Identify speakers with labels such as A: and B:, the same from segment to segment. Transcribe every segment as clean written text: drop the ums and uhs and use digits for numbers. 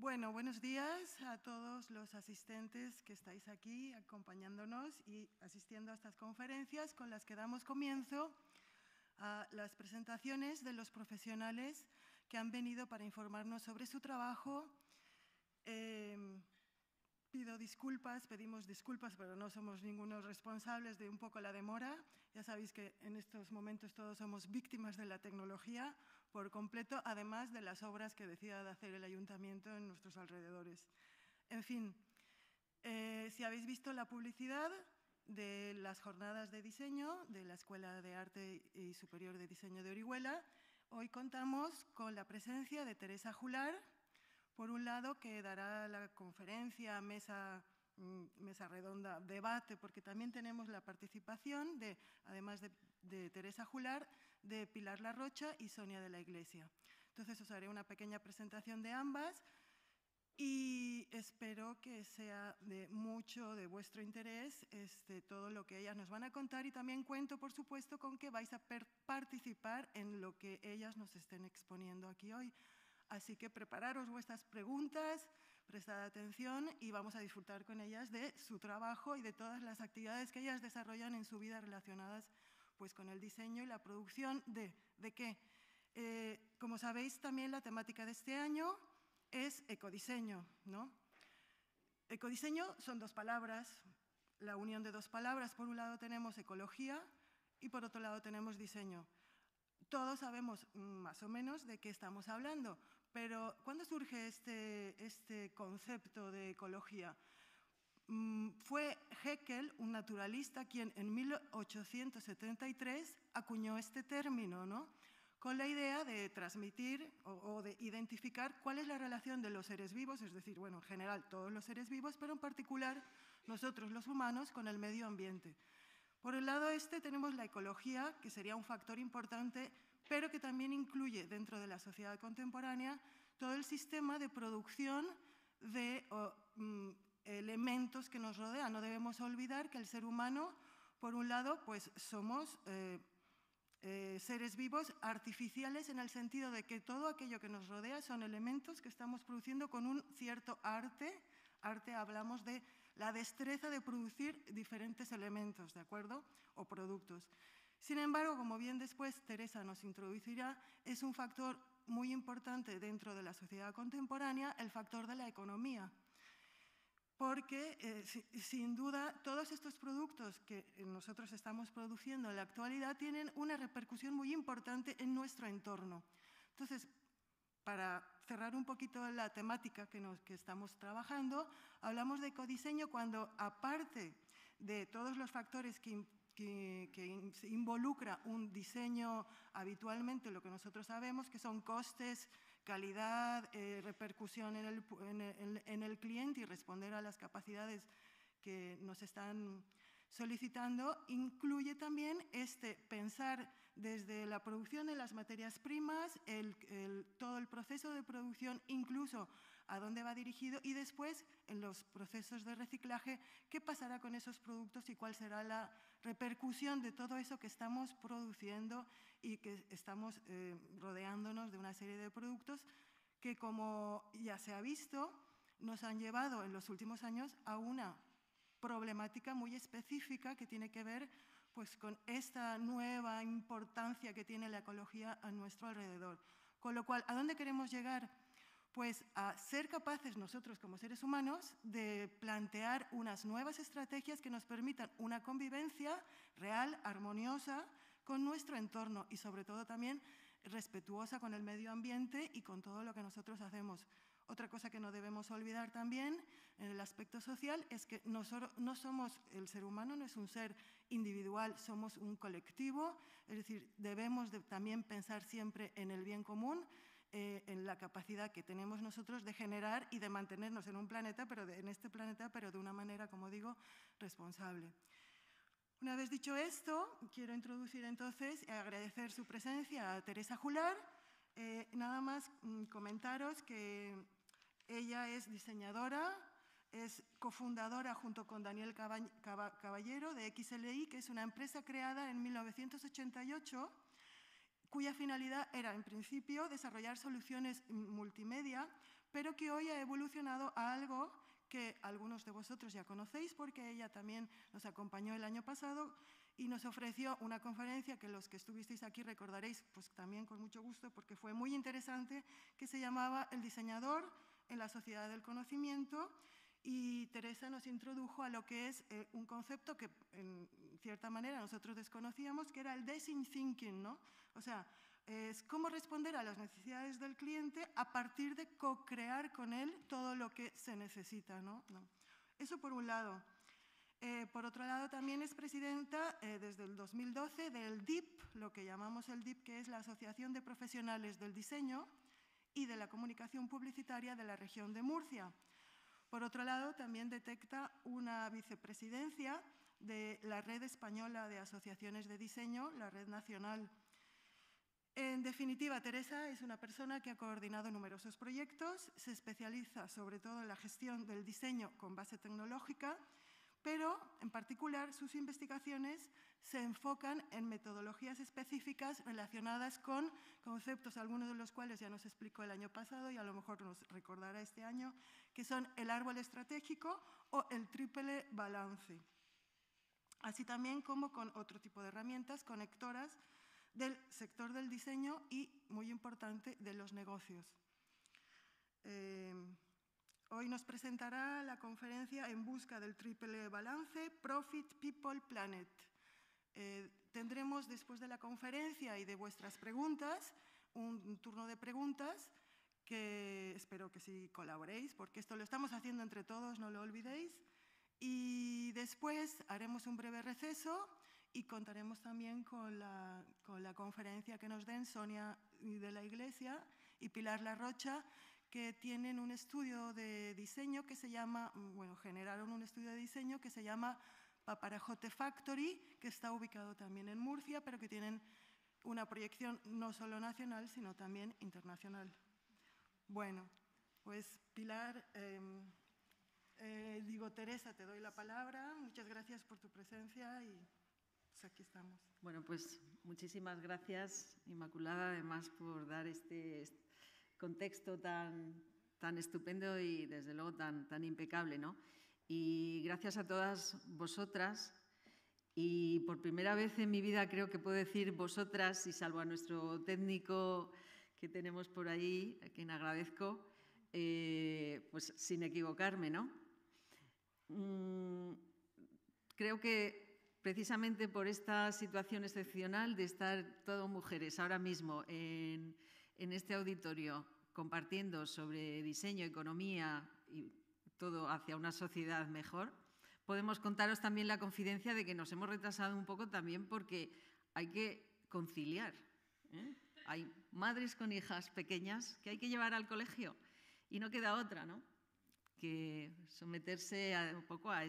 A: Bueno, buenos días a todos los asistentes que estáis aquí acompañándonos y asistiendo a estas conferencias con las que damos comienzo a las presentaciones de los profesionales que han venido para informarnos sobre su trabajo. Pedimos disculpas, pero no somos ninguno responsables de un poco la demora. Ya sabéis que en estos momentos todos somos víctimas de la tecnología por completo, además de las obras que decida de hacer el ayuntamiento en nuestros alrededores. En fin, si habéis visto la publicidad de las jornadas de diseño de la Escuela de Arte y Superior de Diseño de Orihuela, hoy contamos con la presencia de Teresa Jular, por un lado, que dará la conferencia, mesa redonda, debate, porque también tenemos la participación, además de Teresa Jular, de Pilar Larrocha y Sonia de la Iglesia. Entonces, os haré una pequeña presentación de ambas y espero que sea de mucho de vuestro interés todo lo que ellas nos van a contar, y también cuento, por supuesto, con que vais a participar en lo que ellas nos estén exponiendo aquí hoy. Así que prepararos vuestras preguntas, prestad atención y vamos a disfrutar con ellas de su trabajo y de todas las actividades que ellas desarrollan en su vida relacionadas pues, con el diseño y la producción ¿de qué? Como sabéis, también la temática de este año es ecodiseño, ¿no? Ecodiseño son dos palabras, la unión de dos palabras. Por un lado tenemos ecología y por otro lado tenemos diseño. Todos sabemos más o menos de qué estamos hablando, pero ¿cuándo surge este concepto de ecología? Fue Haeckel, un naturalista, quien en 1873 acuñó este término, ¿no? Con la idea de transmitir o de identificar cuál es la relación de los seres vivos, es decir, bueno, en general todos los seres vivos, pero en particular nosotros los humanos con el medio ambiente. Por el lado tenemos la ecología, que sería un factor importante, pero que también incluye dentro de la sociedad contemporánea todo el sistema de producción de elementos que nos rodean. No debemos olvidar que el ser humano, por un lado, pues somos seres vivos artificiales en el sentido de que todo aquello que nos rodea son elementos que estamos produciendo con un cierto arte. Arte, hablamos de la destreza de producir diferentes elementos, ¿de acuerdo? O productos. Sin embargo, como bien después Teresa nos introducirá, es un factor muy importante dentro de la sociedad contemporánea, el factor de la economía. Porque, sin duda, todos estos productos que nosotros estamos produciendo en la actualidad tienen una repercusión muy importante en nuestro entorno. Entonces, para cerrar un poquito la temática que estamos trabajando, hablamos de ecodiseño cuando, aparte de todos los factores que involucra un diseño habitualmente, lo que nosotros sabemos que son costes, calidad, repercusión en el cliente y responder a las capacidades que nos están solicitando, incluye también pensar desde la producción de las materias primas, todo el proceso de producción, incluso a dónde va dirigido, y después en los procesos de reciclaje, qué pasará con esos productos y cuál será la repercusión de todo eso que estamos produciendo y que estamos rodeándonos de una serie de productos que, como ya se ha visto, nos han llevado en los últimos años a una problemática muy específica que tiene que ver pues, con esta nueva importancia que tiene la ecología a nuestro alrededor. Con lo cual, ¿a dónde queremos llegar? Pues a ser capaces nosotros como seres humanos de plantear unas nuevas estrategias que nos permitan una convivencia real, armoniosa con nuestro entorno y sobre todo también respetuosa con el medio ambiente y con todo lo que nosotros hacemos. Otra cosa que no debemos olvidar también en el aspecto social es que no somos, el ser humano no es un ser individual, somos un colectivo, es decir, debemos también pensar siempre en el bien común, en la capacidad que tenemos nosotros de generar y de mantenernos en un planeta, en este planeta, pero de una manera, como digo, responsable. Una vez dicho esto, quiero introducir entonces y agradecer su presencia a Teresa Jular. Nada más comentaros que ella es diseñadora, es cofundadora junto con Daniel Caballero de XLI, que es una empresa creada en 1988, cuya finalidad era, en principio, desarrollar soluciones multimedia pero que hoy ha evolucionado a algo que algunos de vosotros ya conocéis porque ella también nos acompañó el año pasado y nos ofreció una conferencia que los que estuvisteis aquí recordaréis pues también con mucho gusto porque fue muy interesante, que se llamaba El diseñador en la sociedad del conocimiento, y Teresa nos introdujo a lo que es un concepto que en cierta manera nosotros desconocíamos, que era el design thinking, ¿no? O sea, es cómo responder a las necesidades del cliente a partir de co-crear con él todo lo que se necesita, ¿no? Eso por un lado. Por otro lado, también es presidenta desde el 2012 del DIP, lo que llamamos el DIP, que es la Asociación de Profesionales del Diseño y de la Comunicación Publicitaria de la región de Murcia. Por otro lado, también detecta una vicepresidencia de la Red Española de Asociaciones de Diseño, la Red Nacional. En definitiva, Teresa es una persona que ha coordinado numerosos proyectos, se especializa sobre todo en la gestión del diseño con base tecnológica, pero en particular sus investigaciones se enfocan en metodologías específicas relacionadas con conceptos, algunos de los cuales ya nos explicó el año pasado y a lo mejor nos recordará este año, que son el árbol estratégico o el triple balance. Así también como con otro tipo de herramientas conectoras del sector del diseño y, muy importante, de los negocios. Hoy nos presentará la conferencia En busca del triple balance, Profit, People, Planet. Tendremos después de la conferencia y de vuestras preguntas, un turno de preguntas que espero que sí colaboréis, porque esto lo estamos haciendo entre todos, no lo olvidéis. Y después haremos un breve receso y contaremos también con la conferencia que nos den Sonia de la Iglesia y Pilar Larrocha, que tienen un estudio de diseño que se llama, bueno, generaron un estudio de diseño que se llama Paparajote Factory, que está ubicado también en Murcia, pero que tienen una proyección no solo nacional, sino también internacional. Bueno, pues Pilar, Teresa, te doy la palabra. Muchas gracias por tu presencia y pues aquí estamos.
B: Bueno, pues muchísimas gracias, Inmaculada, además por dar este contexto tan estupendo y desde luego tan impecable, ¿no? Y gracias a todas vosotras, y por primera vez en mi vida creo que puedo decir vosotras, y salvo a nuestro técnico que tenemos por ahí, a quien agradezco, pues sin equivocarme, ¿no? Creo que precisamente por esta situación excepcional de estar todas mujeres ahora mismo en este auditorio compartiendo sobre diseño, economía y todo hacia una sociedad mejor, podemos contaros también la confidencia de que nos hemos retrasado un poco también porque hay que conciliar, ¿eh? Hay madres con hijas pequeñas que hay que llevar al colegio y no queda otra, ¿no?, que someterse un poco a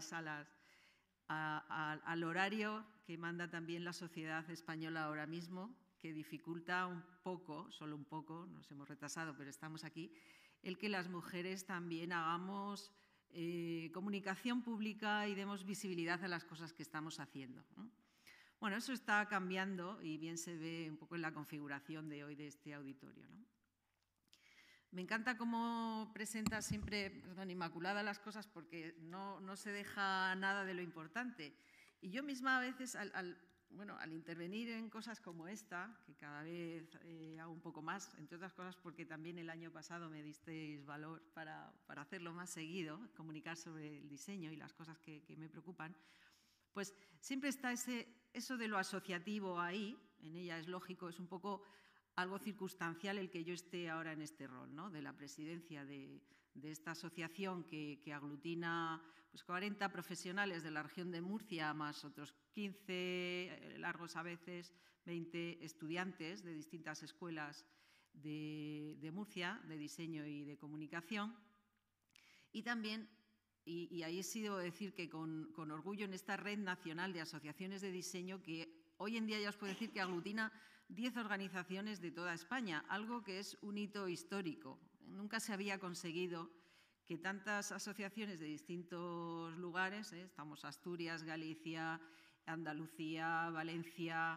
B: al horario que manda también la sociedad española ahora mismo, que dificulta un poco, solo un poco, nos hemos retrasado, pero estamos aquí, el que las mujeres también hagamos comunicación pública y demos visibilidad a las cosas que estamos haciendo, ¿no? Bueno, eso está cambiando y bien se ve un poco en la configuración de hoy de este auditorio, ¿no? Me encanta cómo presenta siempre, perdón, Inmaculada, las cosas porque no se deja nada de lo importante. Y yo misma a veces, al intervenir en cosas como esta, que cada vez hago un poco más, entre otras cosas porque también el año pasado me disteis valor para hacerlo más seguido, comunicar sobre el diseño y las cosas que me preocupan, pues siempre está eso de lo asociativo ahí, en ella es lógico, es un poco algo circunstancial el que yo esté ahora en este rol, ¿no?, de la presidencia de esta asociación que aglutina pues, 40 profesionales de la región de Murcia, más otros 15, largos a veces, 20 estudiantes de distintas escuelas de Murcia, de diseño y de comunicación. Y también, y ahí sí debo decir que con orgullo en esta red nacional de asociaciones de diseño que hoy en día ya os puedo decir que aglutina 10 organizaciones de toda España, algo que es un hito histórico. Nunca se había conseguido que tantas asociaciones de distintos lugares, estamos Asturias, Galicia, Andalucía, Valencia,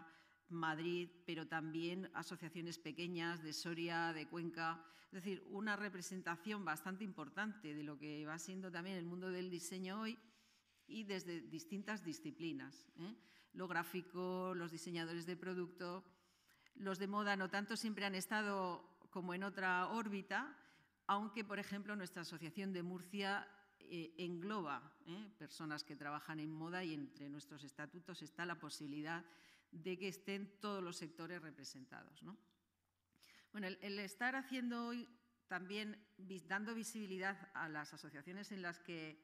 B: Madrid, pero también asociaciones pequeñas de Soria, de Cuenca. Es decir, una representación bastante importante de lo que va siendo también el mundo del diseño hoy y desde distintas disciplinas, ¿eh? Lo gráfico, los diseñadores de producto, los de moda no tanto, siempre han estado como en otra órbita, aunque, por ejemplo, nuestra asociación de Murcia engloba personas que trabajan en moda y entre nuestros estatutos está la posibilidad de que estén todos los sectores representados, ¿no? Bueno, el estar haciendo hoy también dando visibilidad a las asociaciones en las que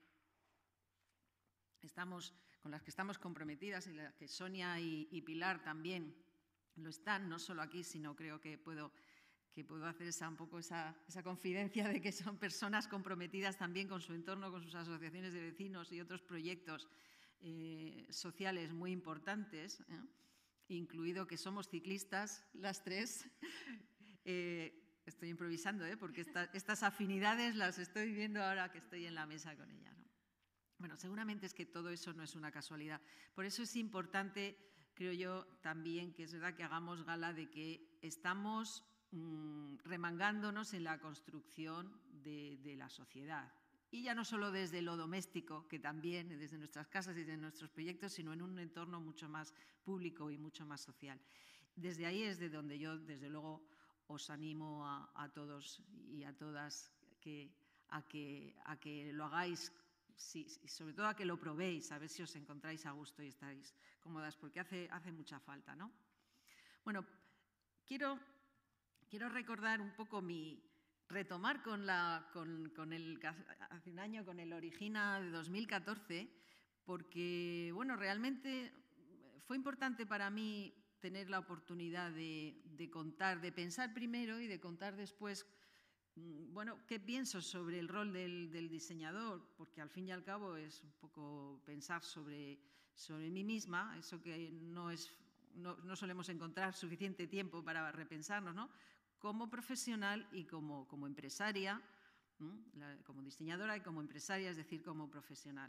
B: con las que estamos comprometidas y las que Sonia y Pilar también lo están, no solo aquí, sino creo que puedo hacer un poco esa confidencia de que son personas comprometidas también con su entorno, con sus asociaciones de vecinos y otros proyectos sociales muy importantes, incluido que somos ciclistas las tres. Estoy improvisando, porque estas afinidades las estoy viendo ahora que estoy en la mesa con ella, ¿no? Bueno, seguramente es que todo eso no es una casualidad. Por eso es importante, creo yo, también que es verdad que hagamos gala de que estamos remangándonos en la construcción de la sociedad. Y ya no solo desde lo doméstico, que también desde nuestras casas y desde nuestros proyectos, sino en un entorno mucho más público y mucho más social. Desde ahí es de donde yo, desde luego, os animo a todos y a todas a que lo hagáis, sí, y sobre todo a que lo probéis, a ver si os encontráis a gusto y estáis cómodas, porque hace mucha falta, ¿no? Bueno, quiero recordar un poco retomar hace un año con el Origina de 2014, porque, bueno, realmente fue importante para mí tener la oportunidad de contar, de pensar primero y de contar después, bueno, qué pienso sobre el rol del diseñador, porque al fin y al cabo es un poco pensar sobre mí misma, eso que no solemos encontrar suficiente tiempo para repensarnos, ¿no? Como profesional y como empresaria, ¿no? Como diseñadora y como empresaria, es decir, como profesional.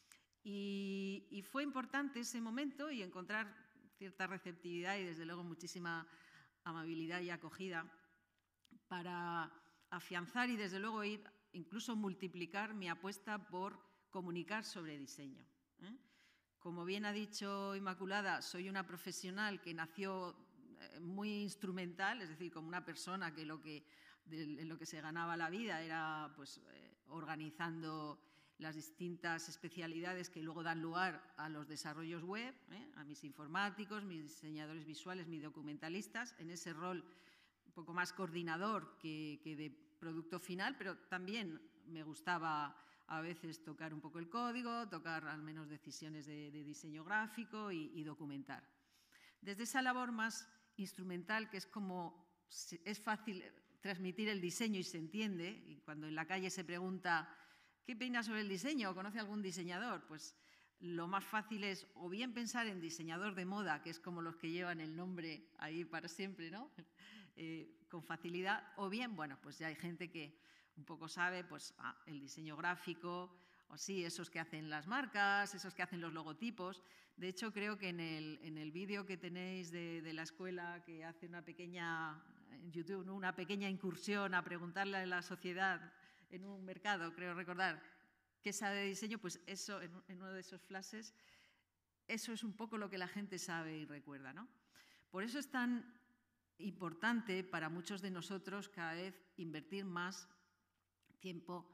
B: Y fue importante ese momento y encontrar cierta receptividad y, desde luego, muchísima amabilidad y acogida para afianzar y, desde luego, incluso multiplicar mi apuesta por comunicar sobre diseño, ¿eh? Como bien ha dicho Inmaculada, soy una profesional que nació muy instrumental, es decir, como una persona que en lo que se ganaba la vida era pues, organizando las distintas especialidades que luego dan lugar a los desarrollos web, a mis informáticos, mis diseñadores visuales, mis documentalistas, en ese rol un poco más coordinador que de producto final, pero también me gustaba a veces tocar un poco el código, tocar al menos decisiones de diseño gráfico y documentar. Desde esa labor más instrumental, que es como es fácil transmitir el diseño y se entiende, y cuando en la calle se pregunta ¿qué opinas sobre el diseño? ¿O conoce algún diseñador? Pues lo más fácil es o bien pensar en diseñador de moda, que es como los que llevan el nombre ahí para siempre, ¿no? Con facilidad, o bien, bueno, pues ya hay gente que un poco sabe, pues el diseño gráfico, o sí, esos que hacen las marcas, esos que hacen los logotipos. De hecho, creo que en el vídeo que tenéis de la escuela, que hace en YouTube, ¿no? Una pequeña incursión a preguntarle a la sociedad en un mercado, creo recordar, qué sabe de diseño, pues eso, en uno de esos flashes, eso es un poco lo que la gente sabe y recuerda, ¿no? Por eso es tan importante para muchos de nosotros cada vez invertir más tiempo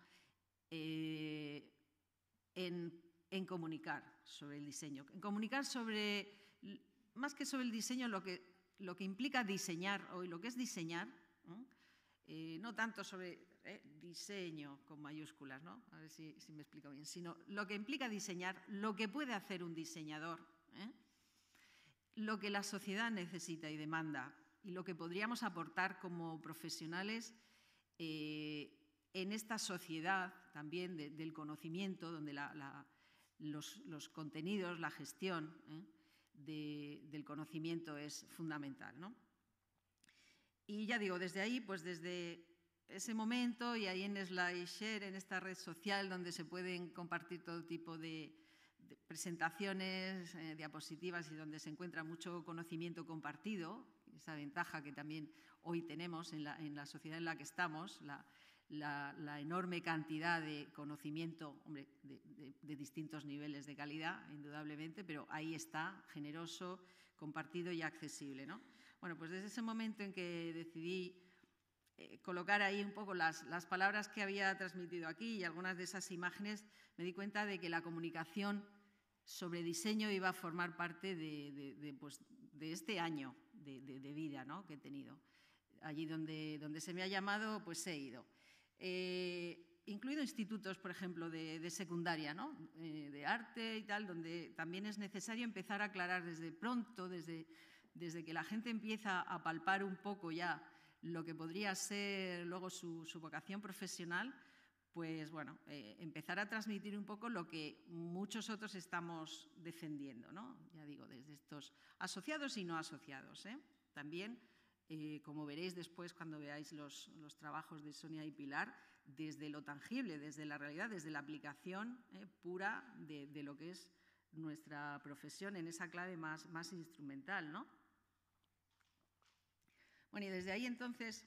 B: en comunicar sobre el diseño, en comunicar más que sobre el diseño, lo que implica diseñar hoy, lo que es diseñar, no tanto sobre diseño con mayúsculas, ¿no? A ver si me explico bien, sino lo que implica diseñar, lo que puede hacer un diseñador, lo que la sociedad necesita y demanda y lo que podríamos aportar como profesionales en esta sociedad también del conocimiento, donde los contenidos, la gestión del conocimiento es fundamental, ¿no? Y ya digo, desde ahí, pues desde ese momento y ahí en SlideShare, en esta red social donde se pueden compartir todo tipo de presentaciones, diapositivas y donde se encuentra mucho conocimiento compartido, esa ventaja que también hoy tenemos en la sociedad en la que estamos, la enorme cantidad de conocimiento, hombre, de distintos niveles de calidad, indudablemente, pero ahí está, generoso, compartido y accesible, ¿no? Bueno, pues desde ese momento en que decidí colocar ahí un poco las palabras que había transmitido aquí y algunas de esas imágenes, me di cuenta de que la comunicación sobre diseño iba a formar parte de este año de vida, ¿no?, que he tenido. Allí donde se me ha llamado, pues he ido. Incluido institutos, por ejemplo, de secundaria, ¿no?, de arte y tal, donde también es necesario empezar a aclarar desde pronto, desde que la gente empieza a palpar un poco ya lo que podría ser luego su vocación profesional, pues bueno, empezar a transmitir un poco lo que muchos otros estamos defendiendo, ¿no? Ya digo, desde estos asociados y no asociados, ¿eh? También, como veréis después cuando veáis los trabajos de Sonia y Pilar, desde lo tangible, desde la realidad, desde la aplicación pura de lo que es nuestra profesión en esa clave más instrumental, ¿no? Bueno, y desde ahí entonces,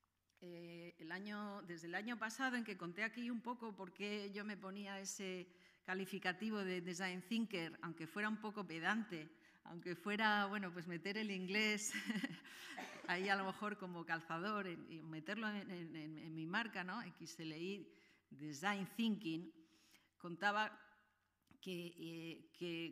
B: desde el año pasado en que conté aquí un poco por qué yo me ponía ese calificativo de design thinker, aunque fuera un poco pedante, aunque fuera, bueno, pues meter el inglés ahí a lo mejor como calzador y meterlo en mi marca, ¿no?, XLI, Design Thinking, contaba que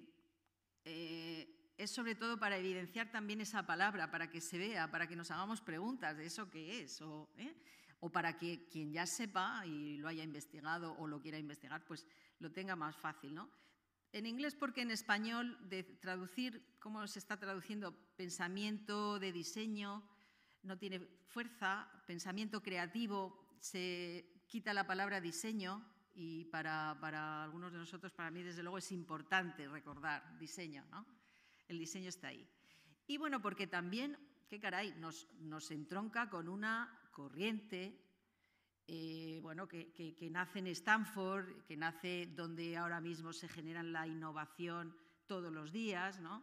B: es sobre todo para evidenciar también esa palabra, para que se vea, para que nos hagamos preguntas de eso qué es, o para que quien ya sepa y lo haya investigado o lo quiera investigar, pues lo tenga más fácil, ¿no? En inglés porque en español, de traducir, ¿cómo se está traduciendo? Pensamiento de diseño, no tiene fuerza, pensamiento creativo, se quita la palabra diseño y para algunos de nosotros, para mí desde luego es importante recordar diseño, ¿no? El diseño está ahí. Y bueno, porque también, qué caray, nos entronca con una corriente bueno, que nace en Stanford, que nace donde ahora mismo se genera la innovación todos los días, ¿no?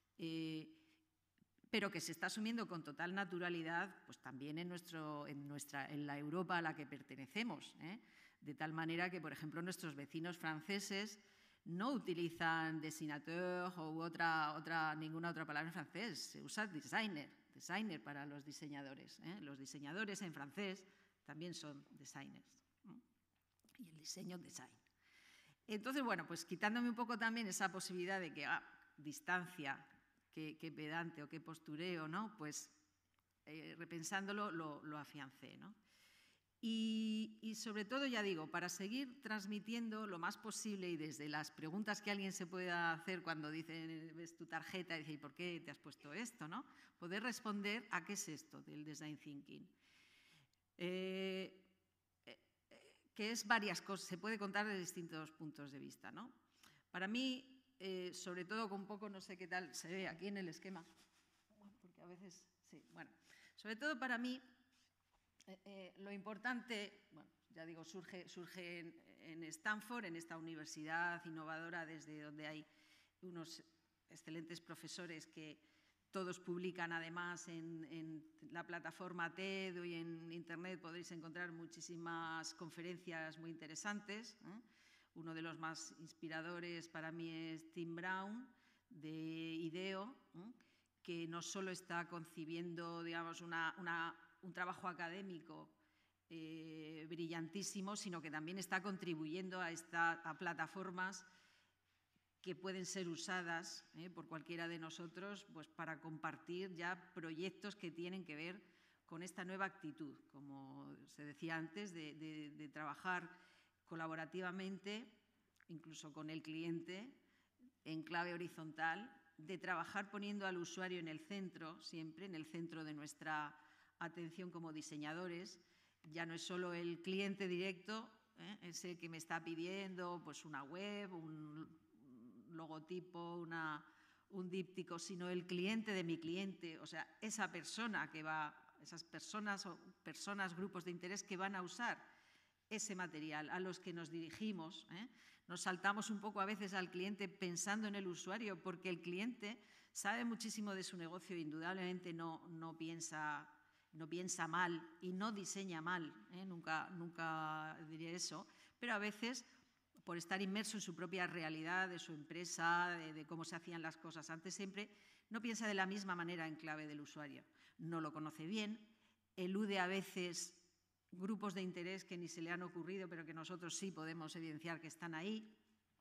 B: Pero que se está asumiendo con total naturalidad pues también en la Europa a la que pertenecemos, ¿eh? De tal manera que, por ejemplo, nuestros vecinos franceses no utilizan dessinateur o ninguna otra palabra en francés, se usa designer para los diseñadores, ¿eh? Los diseñadores en francés también son designers, ¿no? Y el diseño, design. Entonces, bueno, pues quitándome un poco también esa posibilidad de que, distancia, qué pedante o qué postureo, ¿no? Pues repensándolo lo afiancé, ¿no? Y sobre todo, ya digo, para seguir transmitiendo lo más posible y desde las preguntas que alguien se pueda hacer cuando dice, ves tu tarjeta y dice, ¿y por qué te has puesto esto?, ¿no? Poder responder a qué es esto del design thinking. Que es varias cosas, se puede contar de distintos puntos de vista, ¿no? Para mí, sobre todo con un poco, no sé qué tal se ve aquí en el esquema, porque a veces, sí, bueno, sobre todo para mí, lo importante, bueno, ya digo, surge en Stanford, en esta universidad innovadora desde donde hay unos excelentes profesores que todos publican además en la plataforma TED y en Internet podréis encontrar muchísimas conferencias muy interesantes, ¿eh? Uno de los más inspiradores para mí es Tim Brown de IDEO, ¿eh? Que no solo está concibiendo, digamos, un trabajo académico brillantísimo, sino que también está contribuyendo a plataformas que pueden ser usadas por cualquiera de nosotros pues, para compartir ya proyectos que tienen que ver con esta nueva actitud, como se decía antes, de trabajar colaborativamente, incluso con el cliente, en clave horizontal, de trabajar poniendo al usuario en el centro, siempre en el centro de nuestra atención como diseñadores. Ya no es solo el cliente directo, ese que me está pidiendo pues, una web, un logotipo, un díptico, sino el cliente de mi cliente, o sea, esa persona que va, esas personas o grupos de interés que van a usar ese material, a los que nos dirigimos. Nos saltamos un poco a veces al cliente pensando en el usuario, porque el cliente sabe muchísimo de su negocio, indudablemente no piensa mal y no diseña mal, nunca diré eso, pero a veces, por estar inmerso en su propia realidad, de su empresa, de cómo se hacían las cosas antes siempre, no piensa de la misma manera en clave del usuario. No lo conoce bien, elude a veces grupos de interés que ni se le han ocurrido, pero que nosotros sí podemos evidenciar que están ahí.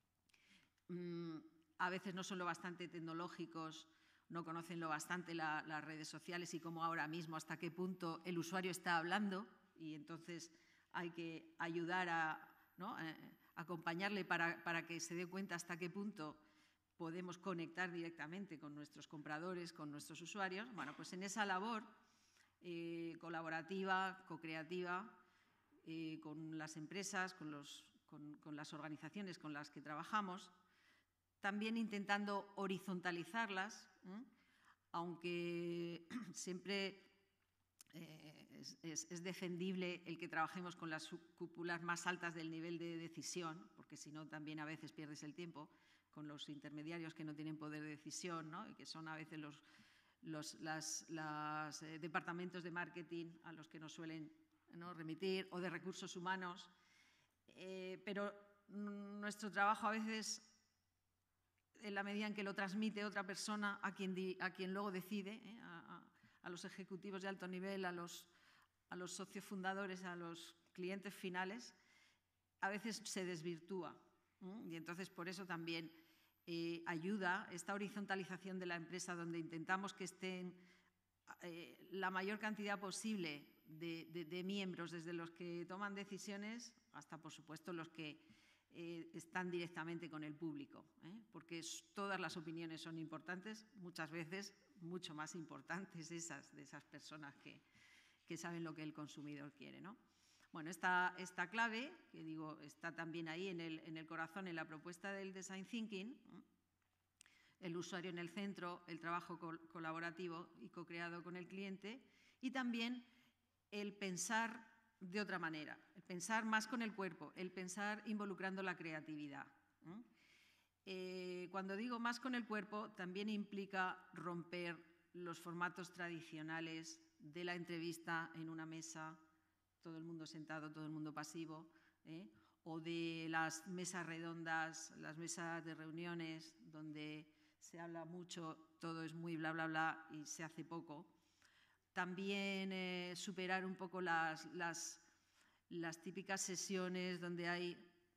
B: A veces no son lo bastante tecnológicos, no conocen lo bastante las redes sociales y cómo ahora mismo, hasta qué punto el usuario está hablando, y entonces hay que ayudar a acompañarle para que se dé cuenta hasta qué punto podemos conectar directamente con nuestros compradores, con nuestros usuarios. Bueno, pues en esa labor colaborativa, co-creativa, con las empresas, con las organizaciones con las que trabajamos, también intentando horizontalizarlas, aunque siempre es defendible el que trabajemos con las cúpulas más altas del nivel de decisión, porque si no también a veces pierdes el tiempo con los intermediarios que no tienen poder de decisión, ¿no? Y que son a veces los departamentos de marketing a los que nos suelen, ¿no?, remitir, o de recursos humanos. Pero nuestro trabajo a veces, en la medida en que lo transmite otra persona a quien luego decide, a los ejecutivos de alto nivel, a los socios fundadores, a los clientes finales, a veces se desvirtúa. Y entonces por eso también ayuda esta horizontalización de la empresa, donde intentamos que estén la mayor cantidad posible de miembros, desde los que toman decisiones hasta, por supuesto, los que están directamente con el público, porque todas las opiniones son importantes, muchas veces mucho más importantes de esas personas que saben lo que el consumidor quiere, ¿no? Bueno, esta clave, que digo, está también ahí en el corazón, en la propuesta del Design Thinking, el usuario en el centro, el trabajo colaborativo y co-creado con el cliente, y también el pensar de otra manera, el pensar más con el cuerpo, el pensar involucrando la creatividad. Cuando digo más con el cuerpo, también implica romper los formatos tradicionales de la entrevista en una mesa, todo el mundo sentado, todo el mundo pasivo, o de las mesas redondas, las mesas de reuniones, donde se habla mucho, todo es muy bla, bla, bla y se hace poco. También superar un poco las típicas sesiones donde hay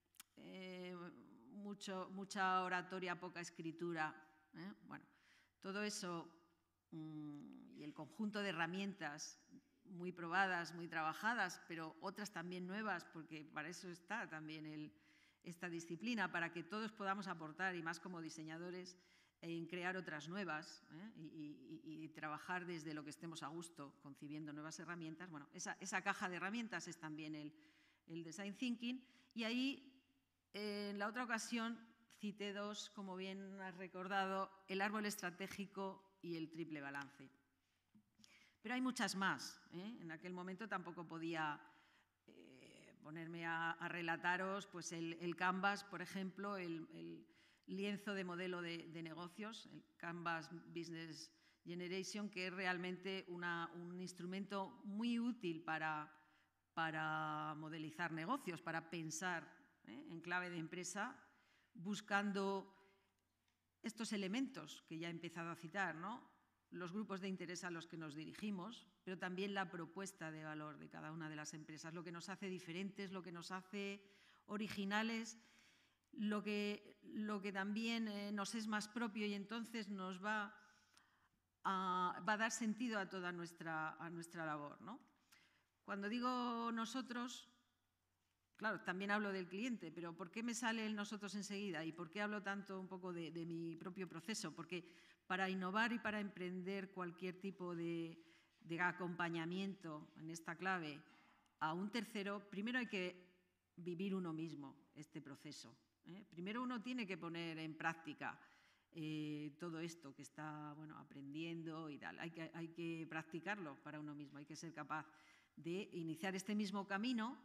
B: mucha oratoria, poca escritura. Bueno, todo eso y el conjunto de herramientas muy probadas, muy trabajadas, pero otras también nuevas, porque para eso está también esta disciplina, para que todos podamos aportar, y más como diseñadores, en crear otras nuevas, y trabajar desde lo que estemos a gusto, concibiendo nuevas herramientas. Bueno, esa caja de herramientas es también el Design Thinking. Y ahí, en la otra ocasión, cité dos, como bien has recordado, el árbol estratégico y el triple balance. Pero hay muchas más. En aquel momento tampoco podía ponerme a relataros pues el Canvas, por ejemplo, el lienzo de modelo de negocios, el Canvas Business Generation, que es realmente un instrumento muy útil para modelizar negocios, para pensar en clave de empresa, buscando estos elementos que ya he empezado a citar, ¿no? Los grupos de interés a los que nos dirigimos, pero también la propuesta de valor de cada una de las empresas, lo que nos hace diferentes, lo que nos hace originales, lo que también nos es más propio, y entonces nos va a dar sentido a toda nuestra labor, ¿no? Cuando digo nosotros, claro, también hablo del cliente, pero ¿por qué me sale el nosotros enseguida? ¿Y por qué hablo tanto un poco de mi propio proceso? Porque para innovar y para emprender cualquier tipo de acompañamiento en esta clave a un tercero, primero hay que vivir uno mismo este proceso. Primero uno tiene que poner en práctica todo esto que está aprendiendo y tal. Hay que practicarlo para uno mismo, hay que ser capaz de iniciar este mismo camino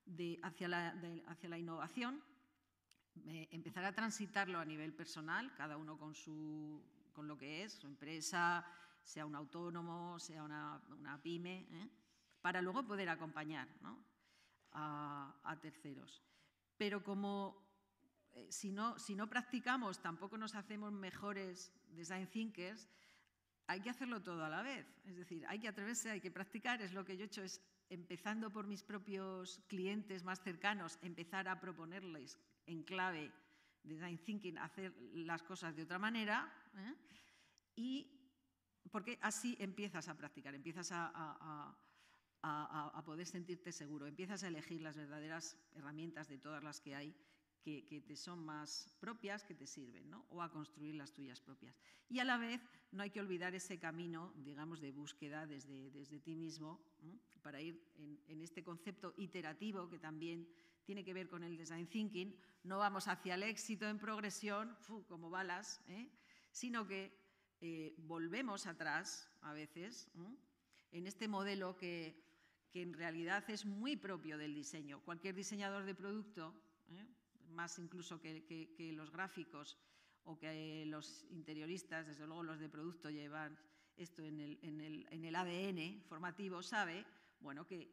B: hacia la innovación, empezar a transitarlo a nivel personal, cada uno con lo que es, su empresa, sea un autónomo, sea una pyme, para luego poder acompañar, ¿no?, a terceros. Pero como si no practicamos, tampoco nos hacemos mejores design thinkers, hay que hacerlo todo a la vez. Es decir, hay que atreverse, hay que practicar. Es lo que yo he hecho, es empezando por mis propios clientes más cercanos, empezar a proponerles en clave design thinking, hacer las cosas de otra manera, y porque así empiezas a practicar, empiezas a poder sentirte seguro, empiezas a elegir las verdaderas herramientas de todas las que hay que te son más propias, que te sirven, ¿no?, o a construir las tuyas propias. Y a la vez no hay que olvidar ese camino, digamos, de búsqueda desde ti mismo, ¿no?, para ir en este concepto iterativo que también tiene que ver con el design thinking. No vamos hacia el éxito en progresión, como balas, sino que volvemos atrás a veces, en este modelo que en realidad es muy propio del diseño. Cualquier diseñador de producto, más incluso que los gráficos o que los interioristas, desde luego los de producto llevan esto en el ADN formativo, sabe, bueno, que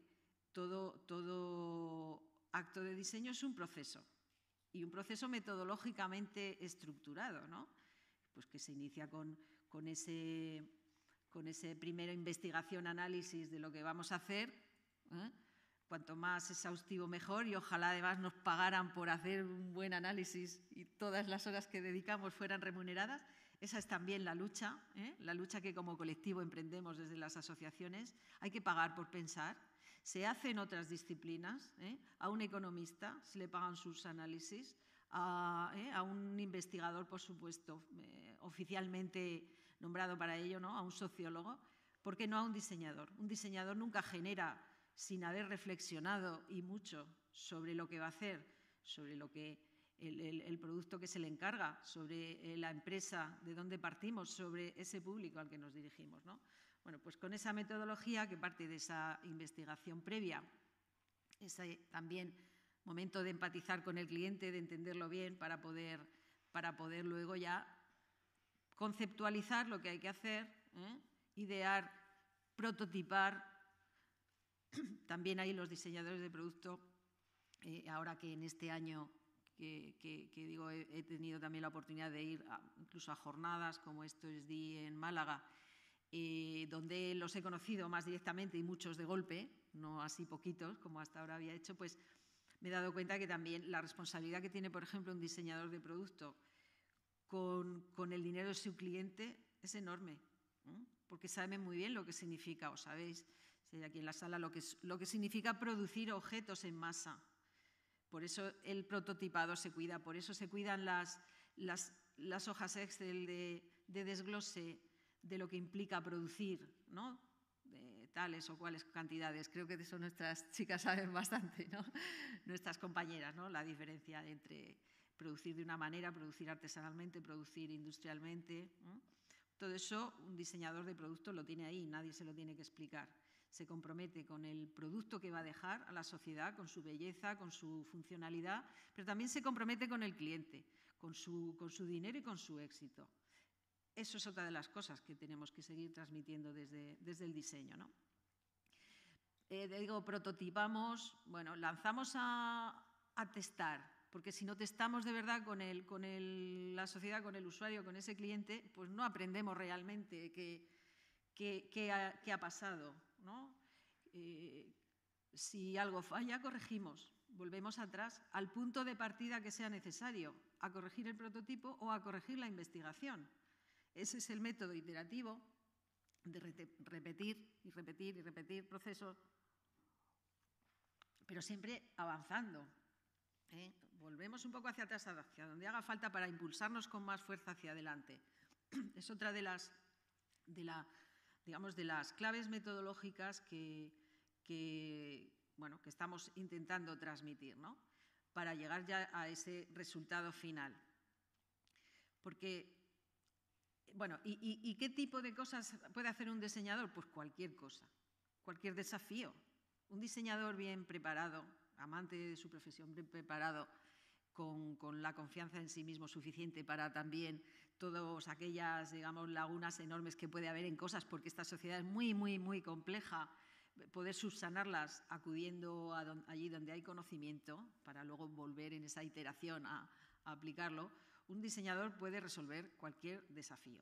B: todo acto de diseño es un proceso, y un proceso metodológicamente estructurado, ¿no?, pues que se inicia con ese primera investigación, análisis de lo que vamos a hacer, cuanto más exhaustivo mejor, y ojalá además nos pagaran por hacer un buen análisis y todas las horas que dedicamos fueran remuneradas. Esa es también la lucha que como colectivo emprendemos desde las asociaciones. Hay que pagar por pensar. Se hace en otras disciplinas. A un economista se le pagan sus análisis, a un investigador, por supuesto, oficialmente nombrado para ello, ¿no?, a un sociólogo. ¿Por qué no a un diseñador? Un diseñador nunca genera sin haber reflexionado y mucho sobre lo que va a hacer, sobre lo que el producto que se le encarga, sobre la empresa de dónde partimos, sobre ese público al que nos dirigimos, ¿no? Bueno, pues con esa metodología que parte de esa investigación previa, ese también momento de empatizar con el cliente, de entenderlo bien para poder luego ya conceptualizar lo que hay que hacer, idear, prototipar. También hay los diseñadores de producto, ahora que en este año que digo, he tenido también la oportunidad de ir incluso a jornadas como esto es en Málaga, donde los he conocido más directamente y muchos de golpe, no así poquitos como hasta ahora había hecho, pues me he dado cuenta que también la responsabilidad que tiene, por ejemplo, un diseñador de producto con el dinero de su cliente es enorme, porque saben muy bien lo que significa, o sabéis, si hay aquí en la sala, lo que significa producir objetos en masa. Por eso el prototipado se cuida, por eso se cuidan las hojas Excel de desglose de lo que implica producir, ¿no?, de tales o cuales cantidades. Creo que de eso nuestras chicas saben bastante, ¿no?, nuestras compañeras, ¿no?, la diferencia entre producir de una manera, producir artesanalmente, producir industrialmente, ¿no? Todo eso un diseñador de producto lo tiene ahí, nadie se lo tiene que explicar. Se compromete con el producto que va a dejar a la sociedad, con su belleza, con su funcionalidad, pero también se compromete con el cliente, con su dinero y con su éxito. Eso es otra de las cosas que tenemos que seguir transmitiendo desde el diseño, ¿no? Digo, prototipamos, bueno, lanzamos a testar, porque si no testamos de verdad con la sociedad, con el usuario, con ese cliente, pues no aprendemos realmente qué ha pasado, ¿no? Si algo falla, corregimos, volvemos atrás al punto de partida que sea necesario, a corregir el prototipo o a corregir la investigación. Ese es el método iterativo de repetir y repetir y repetir procesos, pero siempre avanzando. Volvemos un poco hacia atrás, hacia donde haga falta para impulsarnos con más fuerza hacia adelante. Es otra de las claves metodológicas que estamos intentando transmitir, ¿no?, para llegar ya a ese resultado final. Porque, bueno, ¿y qué tipo de cosas puede hacer un diseñador? Pues cualquier cosa, cualquier desafío. Un diseñador bien preparado, amante de su profesión, bien preparado, con la confianza en sí mismo suficiente para también todas aquellas, digamos, lagunas enormes que puede haber en cosas, porque esta sociedad es muy, muy, muy compleja, poder subsanarlas acudiendo allí donde hay conocimiento para luego volver en esa iteración a aplicarlo. Un diseñador puede resolver cualquier desafío.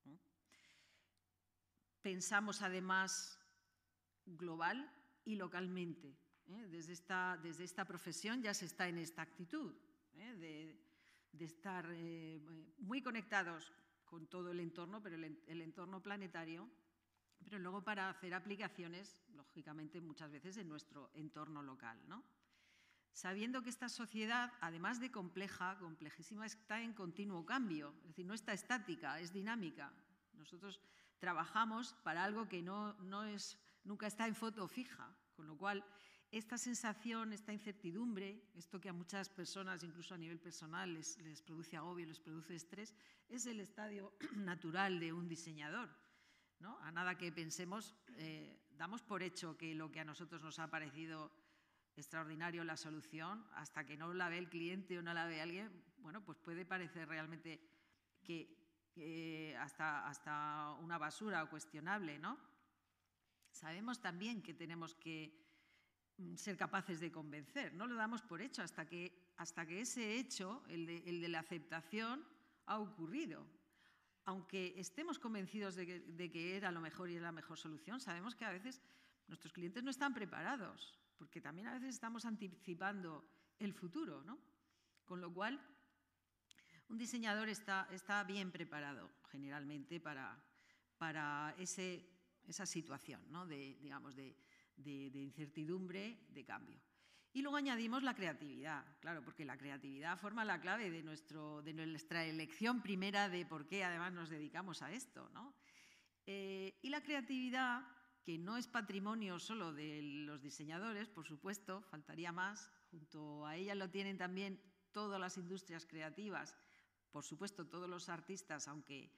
B: Pensamos además global y localmente. Desde esta profesión ya se está en esta actitud de estar muy conectados con todo el entorno, pero el entorno planetario, pero luego para hacer aplicaciones, lógicamente, muchas veces en nuestro entorno local, ¿no? Sabiendo que esta sociedad, además de complejísima, está en continuo cambio, es decir, no está estática, es dinámica. Nosotros trabajamos para algo que nunca está en foto fija, con lo cual esta sensación, esta incertidumbre, esto que a muchas personas, incluso a nivel personal, les produce agobio, les produce estrés, es el estadio natural de un diseñador, ¿no? A nada que pensemos, damos por hecho que lo que a nosotros nos ha parecido extraordinario la solución, hasta que no la ve el cliente o no la ve alguien, bueno, pues puede parecer realmente que hasta una basura o cuestionable, ¿no? Sabemos también que tenemos que ser capaces de convencer, no lo damos por hecho hasta que ese hecho, el de la aceptación, ha ocurrido. Aunque estemos convencidos de que era lo mejor y es la mejor solución, sabemos que a veces nuestros clientes no están preparados, porque también a veces estamos anticipando el futuro, ¿no? Con lo cual, un diseñador está bien preparado generalmente para esa situación, ¿no? digamos, de incertidumbre, de cambio. Y luego añadimos la creatividad, claro, porque la creatividad forma la clave de nuestra elección primera de por qué además nos dedicamos a esto, ¿no? Y la creatividad, que no es patrimonio solo de los diseñadores, por supuesto, faltaría más, junto a ella lo tienen también todas las industrias creativas, por supuesto todos los artistas, aunque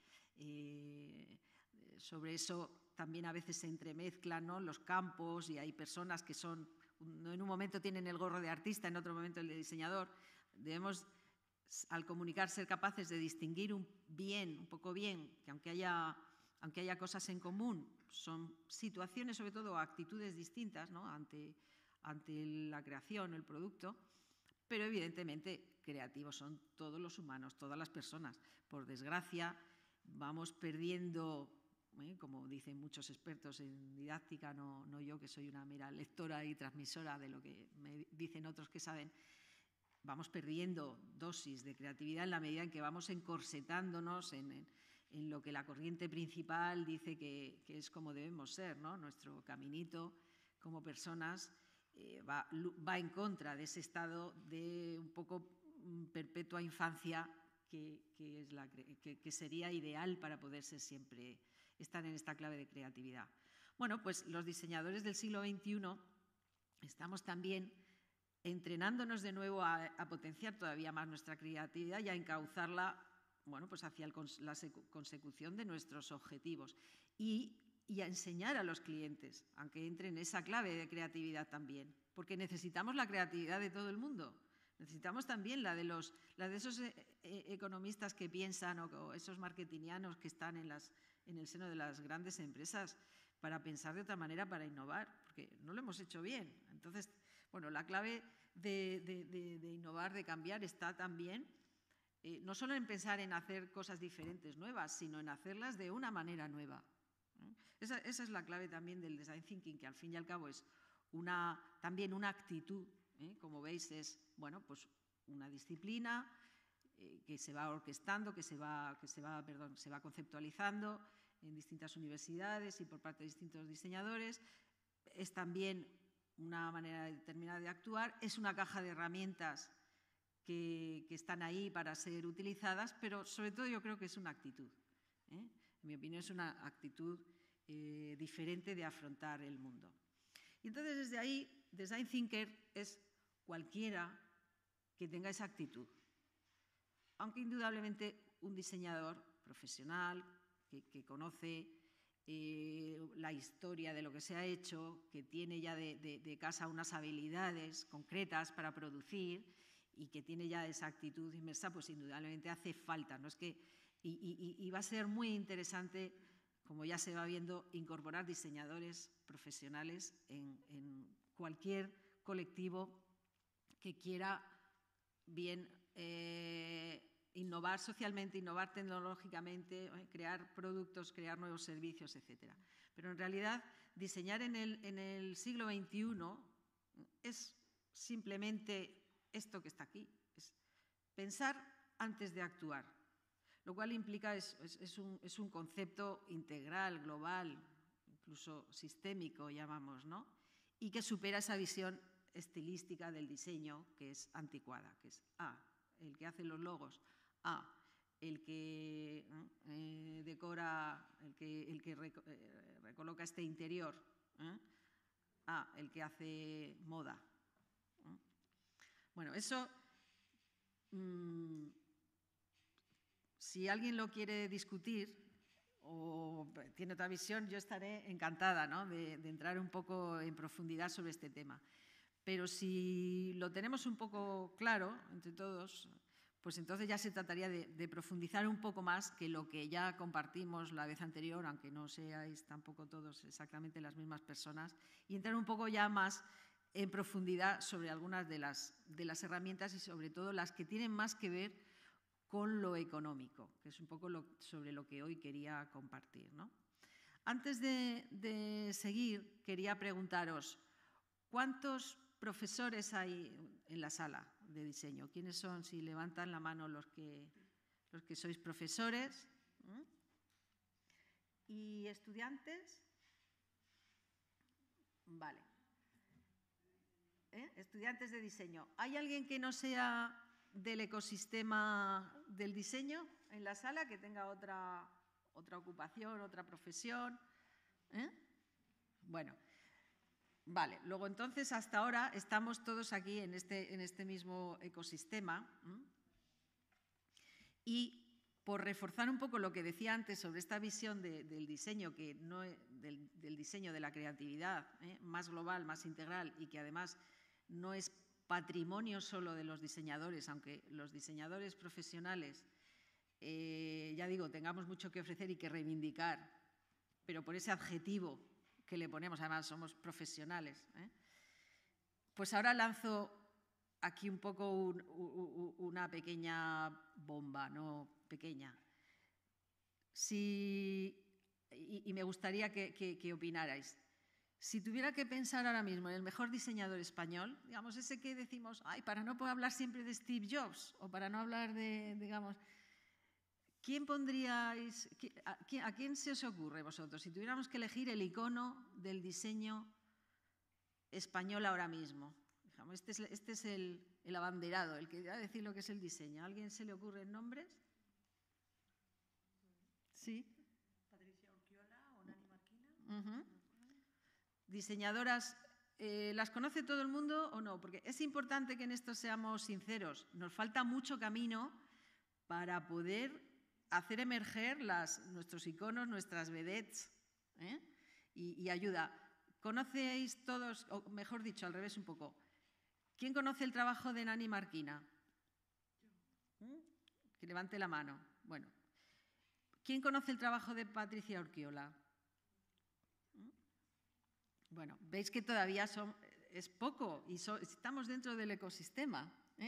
B: sobre eso también a veces se entremezclan, ¿no?, los campos, y hay personas que en un momento tienen el gorro de artista, en otro momento el de diseñador. Debemos, al comunicar, ser capaces de distinguir un poco bien, que aunque haya cosas en común, son situaciones, sobre todo actitudes distintas, ¿no?, ante la creación, el producto, pero evidentemente creativos son todos los humanos, todas las personas. Por desgracia, vamos perdiendo, como dicen muchos expertos en didáctica, no yo, que soy una mera lectora y transmisora de lo que me dicen otros que saben, vamos perdiendo dosis de creatividad en la medida en que vamos encorsetándonos en lo que la corriente principal dice que es como debemos ser, ¿no? Nuestro caminito como personas va en contra de ese estado de un poco perpetua infancia que sería ideal para poder ser siempre, estar en esta clave de creatividad. Bueno, pues los diseñadores del siglo XXI estamos también entrenándonos de nuevo a potenciar todavía más nuestra creatividad y a encauzarla, bueno, pues hacia la consecución de nuestros objetivos y a enseñar a los clientes, aunque entren en esa clave de creatividad también, porque necesitamos la creatividad de todo el mundo. Necesitamos también la de esos economistas que piensan o esos marketingianos que están en el seno de las grandes empresas para pensar de otra manera, para innovar, porque no lo hemos hecho bien. Entonces, bueno, la clave de innovar, de cambiar, está también no solo en pensar en hacer cosas diferentes, nuevas, sino en hacerlas de una manera nueva. Esa es la clave también del design thinking, que al fin y al cabo es también una actitud. Como veis, es, bueno, pues una disciplina que se va orquestando, que se va conceptualizando en distintas universidades y por parte de distintos diseñadores. Es también una manera determinada de actuar, es una caja de herramientas que están ahí para ser utilizadas, pero sobre todo yo creo que es una actitud. En mi opinión, es una actitud diferente de afrontar el mundo. Y entonces, desde ahí, Design Thinker es cualquiera que tenga esa actitud. Aunque indudablemente un diseñador profesional que conoce la historia de lo que se ha hecho, que tiene ya de casa unas habilidades concretas para producir y que tiene ya esa actitud inmersa, pues indudablemente hace falta, ¿no? Es que, y va a ser muy interesante, como ya se va viendo, incorporar diseñadores profesionales en cualquier colectivo que quiera bien innovar socialmente, innovar tecnológicamente, crear productos, crear nuevos servicios, etc. Pero en realidad diseñar en el siglo XXI es simplemente esto que está aquí, es pensar antes de actuar, lo cual implica, es un concepto integral, global, incluso sistémico, llamamos, ¿no? Y que supera esa visión estilística del diseño que es anticuada, que es el que hace los logos, el que decora, el que recoloca este interior, el que hace moda. Bueno, eso, si alguien lo quiere discutir o tiene otra visión, yo estaré encantada, ¿no?, de entrar un poco en profundidad sobre este tema. Pero si lo tenemos un poco claro entre todos, pues entonces ya se trataría de profundizar un poco más que lo que ya compartimos la vez anterior, aunque no seáis tampoco todos exactamente las mismas personas, y entrar un poco ya más en profundidad sobre algunas de las herramientas y sobre todo las que tienen más que ver con lo económico, que es un poco sobre lo que hoy quería compartir, ¿no? Antes de seguir, quería preguntaros, ¿cuántos profesores hay en la sala de diseño? ¿Quiénes son? Si levantan la mano los que sois profesores. ¿Y estudiantes? Vale. Estudiantes de diseño. ¿Hay alguien que no sea del ecosistema del diseño en la sala, que tenga otra ocupación, otra profesión? Bueno. Vale, luego entonces hasta ahora estamos todos aquí en este mismo ecosistema y por reforzar un poco lo que decía antes sobre esta visión del diseño, que no del diseño de la creatividad, más global, más integral y que además no es patrimonio solo de los diseñadores, aunque los diseñadores profesionales, ya digo, tengamos mucho que ofrecer y que reivindicar, pero por ese adjetivo que le ponemos, además somos profesionales, pues ahora lanzo aquí un poco una pequeña bomba, no pequeña. Y me gustaría que opinarais. Si tuviera que pensar ahora mismo en el mejor diseñador español, digamos, ese que decimos, para no poder hablar siempre de Steve Jobs o para no hablar de, digamos, ¿quién pondríais, a quién se os ocurre vosotros? Si tuviéramos que elegir el icono del diseño español ahora mismo. Digamos, este es el abanderado, el que va a decir lo que es el diseño. ¿A alguien se le ocurren nombres? ¿Sí?
C: Patricia Urquiola o Nani Marquina.
B: Diseñadoras, ¿las conoce todo el mundo o no? Porque es importante que en esto seamos sinceros. Nos falta mucho camino para poder hacer emerger nuestros iconos, nuestras vedettes, y ayuda. ¿Conocéis todos, o mejor dicho, al revés un poco, quién conoce el trabajo de Nani Marquina? Que levante la mano. Bueno. ¿Quién conoce el trabajo de Patricia Urquiola? Bueno, veis que todavía es poco y estamos dentro del ecosistema.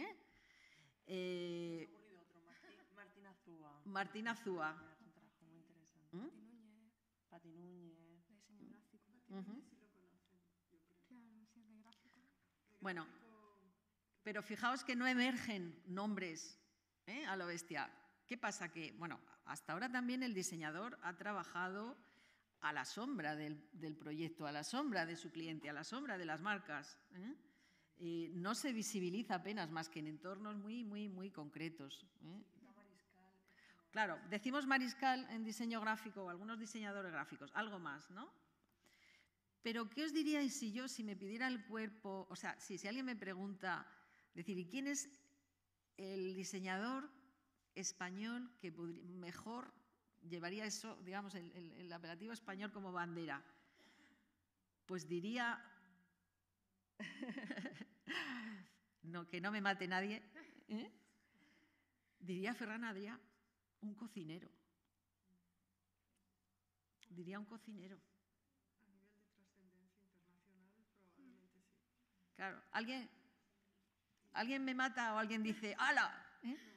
C: Martín Azúa.
B: Martín Azúa.
C: Es un trabajo muy interesante. Pati Núñez.
A: Diseño gráfico. Sí lo conocen, yo creo.
D: Claro, sí, de gráfico.
B: Bueno, pero fijaos que no emergen nombres a lo bestia. ¿Qué pasa? Que, bueno, hasta ahora también el diseñador ha trabajado a la sombra del proyecto, a la sombra de su cliente, a la sombra de las marcas. No se visibiliza apenas más que en entornos muy, muy, muy concretos. Claro, decimos mariscal en diseño gráfico o algunos diseñadores gráficos, algo más, ¿no? Pero, ¿qué os diríais si me pidiera el cuerpo? O sea, si alguien me pregunta, decir, ¿y quién es el diseñador español que mejor llevaría eso, digamos, el apelativo español como bandera? Pues diría, no, que no me mate nadie, diría Ferran Adrià, un cocinero. Diría un cocinero.
A: A nivel de trascendencia internacional, probablemente sí.
B: Claro, alguien me mata o alguien dice, ¡hala!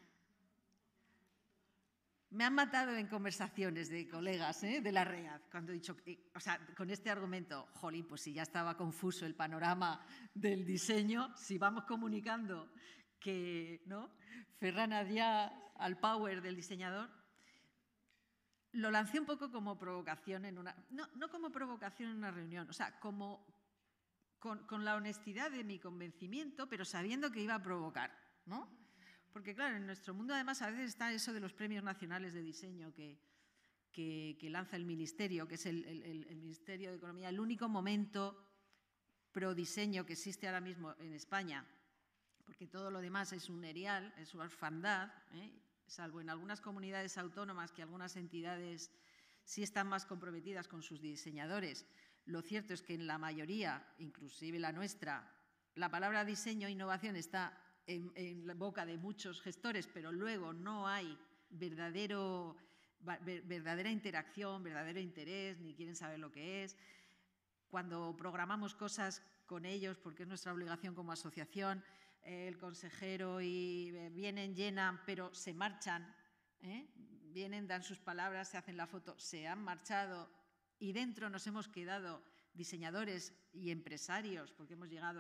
B: Me han matado en conversaciones de colegas de la READ, cuando he dicho, o sea, con este argumento, jolín, pues si ya estaba confuso el panorama del diseño, si vamos comunicando que, ¿no? Ferran Adrià al power del diseñador, lo lancé un poco como provocación en una... No como provocación en una reunión, o sea, como con la honestidad de mi convencimiento, pero sabiendo que iba a provocar, ¿no? Porque, claro, en nuestro mundo además a veces está eso de los premios nacionales de diseño que lanza el Ministerio, que es el Ministerio de Economía, el único momento pro diseño que existe ahora mismo en España, porque todo lo demás es un erial, es una orfandad, salvo en algunas comunidades autónomas que algunas entidades sí están más comprometidas con sus diseñadores. Lo cierto es que en la mayoría, inclusive la nuestra, la palabra diseño e innovación está en la boca de muchos gestores, pero luego no hay verdadera interacción, verdadero interés, ni quieren saber lo que es. Cuando programamos cosas con ellos, porque es nuestra obligación como asociación, el consejero y vienen, llenan, pero se marchan, vienen, dan sus palabras, se hacen la foto, se han marchado y dentro nos hemos quedado diseñadores y empresarios, porque hemos llegado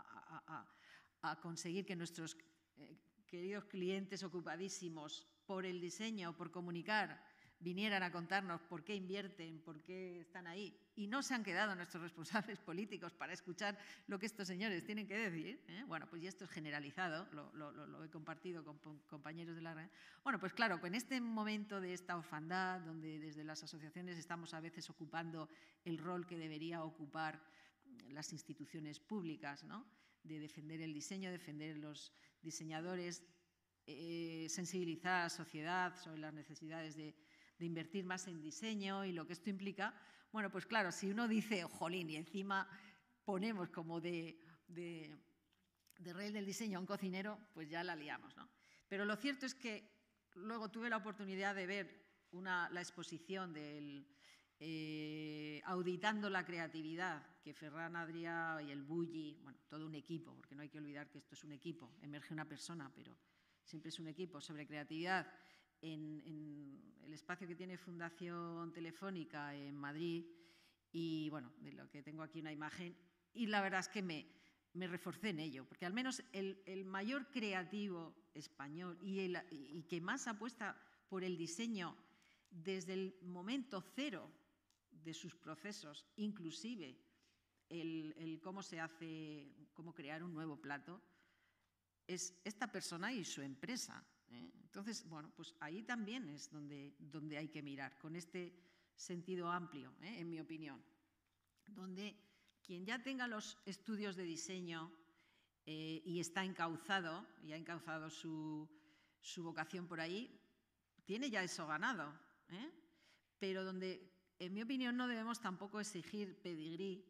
B: a conseguir que nuestros queridos clientes ocupadísimos por el diseño, por comunicar, vinieran a contarnos por qué invierten, por qué están ahí. Y no se han quedado nuestros responsables políticos para escuchar lo que estos señores tienen que decir. Bueno, pues ya esto es generalizado, lo he compartido con compañeros de la red. Bueno, pues claro, en este momento de esta orfandad, donde desde las asociaciones estamos a veces ocupando el rol que debería ocupar las instituciones públicas, ¿no? De defender el diseño, defender los diseñadores, sensibilizar a la sociedad sobre las necesidades de invertir más en diseño y lo que esto implica. Bueno, pues claro, si uno dice, jolín, y encima ponemos como de rey del diseño a un cocinero, pues ya la liamos, ¿no? Pero lo cierto es que luego tuve la oportunidad de ver la exposición del Auditando la creatividad, que Ferran Adrià y el Bulli, bueno, todo un equipo, porque no hay que olvidar que esto es un equipo, emerge una persona, pero siempre es un equipo sobre creatividad, en el espacio que tiene Fundación Telefónica en Madrid y, bueno, de lo que tengo aquí una imagen, y la verdad es que me reforcé en ello, porque al menos el mayor creativo español y que más apuesta por el diseño desde el momento cero de sus procesos, inclusive el cómo se hace, cómo crear un nuevo plato, es esta persona y su empresa. Entonces, bueno, pues ahí también es donde hay que mirar, con este sentido amplio, en mi opinión, donde quien ya tenga los estudios de diseño y está encauzado, y ha encauzado su vocación por ahí, tiene ya eso ganado, pero donde, en mi opinión, no debemos tampoco exigir pedigrí,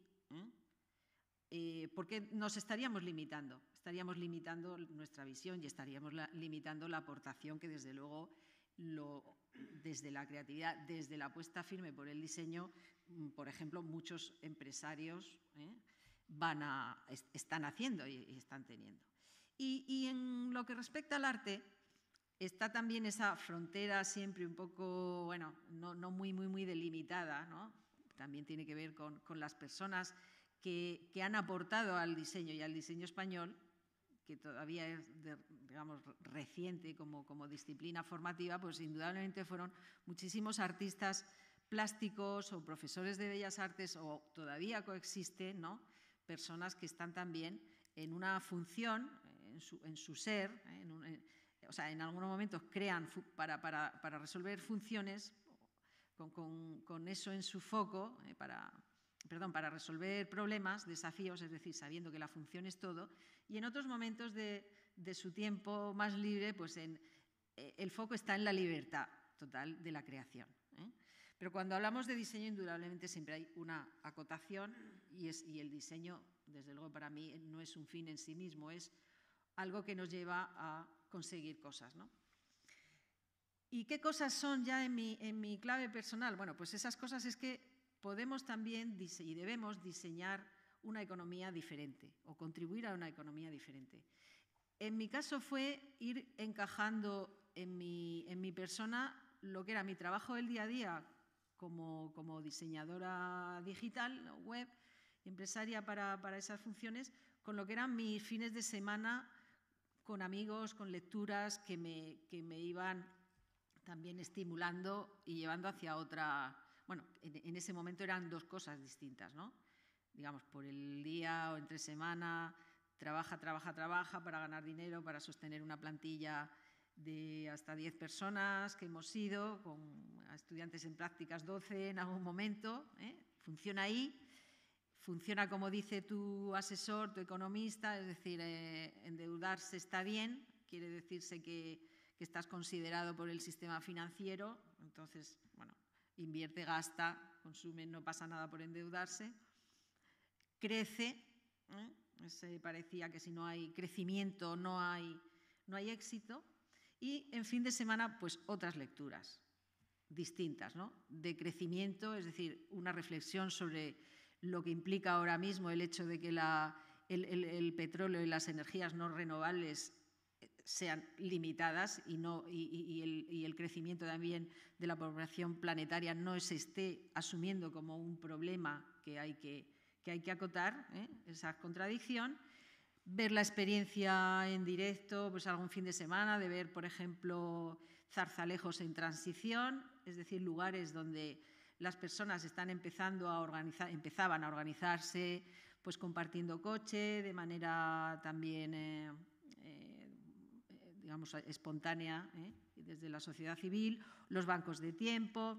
B: porque nos estaríamos limitando nuestra visión y estaríamos limitando la aportación que, desde luego, desde la creatividad, desde la apuesta firme por el diseño, por ejemplo, muchos empresarios están haciendo y están teniendo. Y en lo que respecta al arte, está también esa frontera siempre un poco, bueno, no muy delimitada, ¿no? También tiene que ver con las personas que han aportado al diseño y al diseño español, que todavía es, digamos, reciente como disciplina formativa, pues indudablemente fueron muchísimos artistas plásticos o profesores de bellas artes, o todavía coexisten, ¿no? Personas que están también en una función, en su ser, o sea, en algunos momentos crean para resolver funciones con eso en su foco, para resolver problemas, desafíos, es decir, sabiendo que la función es todo, y en otros momentos de su tiempo más libre, pues el foco está en la libertad total de la creación. Pero cuando hablamos de diseño, indudablemente siempre hay una acotación y el diseño, desde luego para mí, no es un fin en sí mismo, es algo que nos lleva a conseguir cosas, ¿no? ¿Y qué cosas son ya en mi clave personal? Bueno, pues esas cosas es que podemos también y debemos diseñar una economía diferente o contribuir a una economía diferente. En mi caso fue ir encajando en mi persona lo que era mi trabajo del día a día como diseñadora digital, web, empresaria para esas funciones, con lo que eran mis fines de semana con amigos, con lecturas que me iban también estimulando y llevando hacia otra. Bueno, en ese momento eran dos cosas distintas, ¿no? Digamos, por el día o entre semana, trabaja para ganar dinero, para sostener una plantilla de hasta 10 personas que hemos sido, con estudiantes en prácticas 12 en algún momento, ¿eh? Funciona ahí, funciona como dice tu asesor, tu economista, es decir, endeudarse está bien, quiere decirse que estás considerado por el sistema financiero, entonces, bueno, invierte, gasta, consume, no pasa nada por endeudarse, crece, parecía que si no hay crecimiento no hay éxito, y en fin de semana pues otras lecturas distintas, ¿no? De crecimiento, es decir, una reflexión sobre lo que implica ahora mismo el hecho de que el petróleo y las energías no renovables sean limitadas y el crecimiento también de la población planetaria no se esté asumiendo como un problema que hay que acotar, esa contradicción. Ver la experiencia en directo, pues algún fin de semana, de ver, por ejemplo, Zarzalejos en transición, es decir, lugares donde las personas empezaban a organizarse, pues compartiendo coche de manera también digamos, espontánea, desde la sociedad civil, los bancos de tiempo,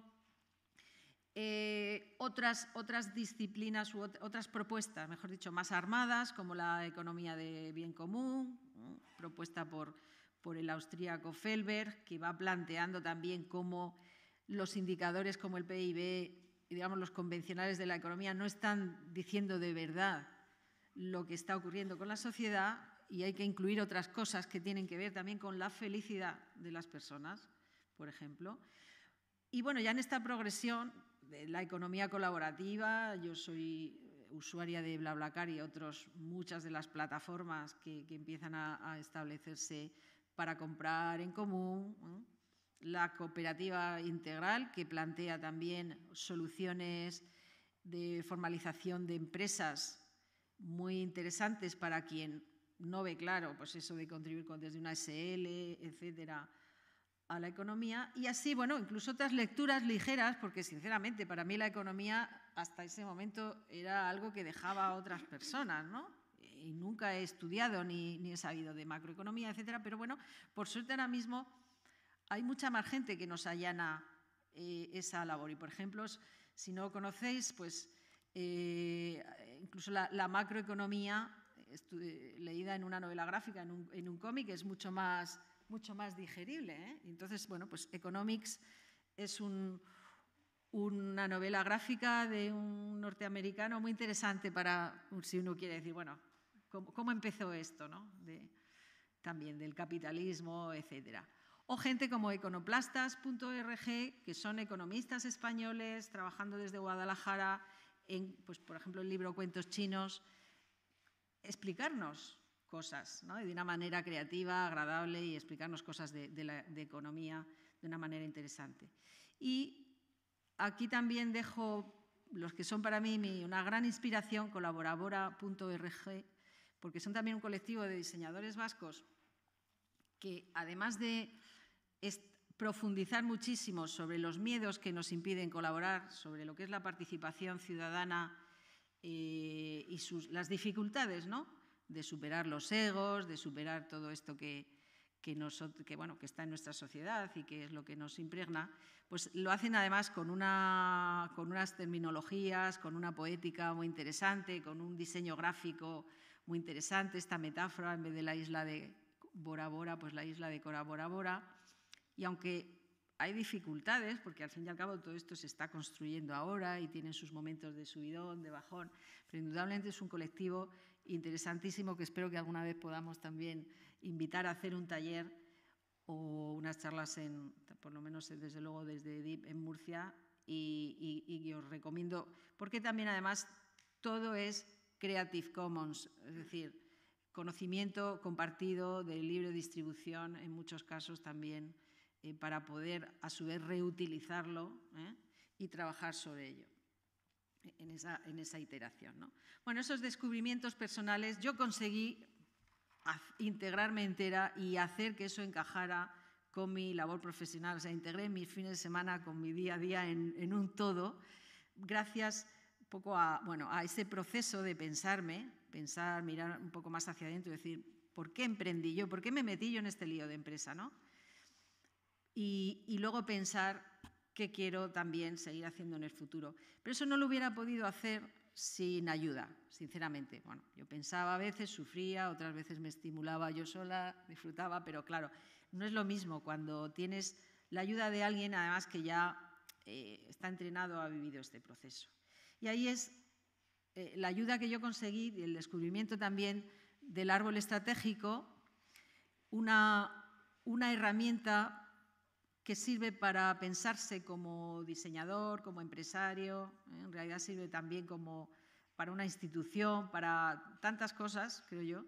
B: otras disciplinas u otras propuestas, mejor dicho, más armadas, como la economía de bien común, propuesta por el austríaco Felber, que va planteando también cómo los indicadores como el PIB, digamos, los convencionales de la economía, no están diciendo de verdad lo que está ocurriendo con la sociedad y hay que incluir otras cosas que tienen que ver también con la felicidad de las personas, por ejemplo. Y bueno, ya en esta progresión de la economía colaborativa, yo soy usuaria de BlaBlaCar y muchas de las plataformas que empiezan a establecerse para comprar en común, la cooperativa integral, que plantea también soluciones de formalización de empresas muy interesantes para quien no ve claro, pues eso de contribuir desde una SL, etcétera, a la economía. Y así, bueno, incluso otras lecturas ligeras, porque sinceramente para mí la economía hasta ese momento era algo que dejaba a otras personas, ¿no? Y nunca he estudiado ni he sabido de macroeconomía, etcétera, pero bueno, por suerte ahora mismo hay mucha más gente que nos allana esa labor. Y, por ejemplo, si no lo conocéis, pues incluso la macroeconomía, leída en una novela gráfica, en un cómic, es mucho más digerible, ¿eh? Entonces, bueno, pues Economics es una novela gráfica de un norteamericano muy interesante para, si uno quiere decir, bueno, ¿cómo empezó esto, ¿no? También del capitalismo, etcétera. O gente como econoplastas.org, que son economistas españoles trabajando desde Guadalajara en, pues, por ejemplo, el libro Cuentos Chinos, explicarnos cosas, ¿no? De una manera creativa, agradable y explicarnos cosas de economía de una manera interesante. Y aquí también dejo los que son para mí una gran inspiración, colaborabora.org, porque son también un colectivo de diseñadores vascos que, además de profundizar muchísimo sobre los miedos que nos impiden colaborar, sobre lo que es la participación ciudadana y las dificultades, ¿no?, de superar los egos, de superar todo esto que está en nuestra sociedad y que es lo que nos impregna, pues lo hacen además con unas terminologías, con una poética muy interesante, con un diseño gráfico muy interesante, esta metáfora, en vez de la isla de Bora Bora, pues la isla de Cora Bora Bora. Y aunque hay dificultades, porque al fin y al cabo todo esto se está construyendo ahora y tienen sus momentos de subidón, de bajón, pero indudablemente es un colectivo interesantísimo que espero que alguna vez podamos también invitar a hacer un taller o unas charlas, por lo menos desde luego desde EDIP en Murcia, y os recomiendo, porque también además todo es Creative Commons, es decir, conocimiento compartido de libre distribución en muchos casos también, para poder a su vez reutilizarlo y trabajar sobre ello en esa iteración, ¿no? Bueno, esos descubrimientos personales, yo conseguí integrarme entera y hacer que eso encajara con mi labor profesional. O sea, integré mis fines de semana con mi día a día en un todo, gracias un poco a ese proceso de pensar, mirar un poco más hacia adentro y decir, ¿por qué emprendí yo? ¿Por qué me metí yo en este lío de empresa, ¿no? Y luego pensar qué quiero también seguir haciendo en el futuro. Pero eso no lo hubiera podido hacer sin ayuda, sinceramente. Bueno, yo pensaba a veces, sufría, otras veces me estimulaba yo sola, disfrutaba, pero claro, no es lo mismo cuando tienes la ayuda de alguien, además que ya está entrenado, ha vivido este proceso. Y ahí es la ayuda que yo conseguí, y el descubrimiento también del árbol estratégico, una herramienta que sirve para pensarse como diseñador, como empresario, en realidad sirve también como para una institución, para tantas cosas, creo yo,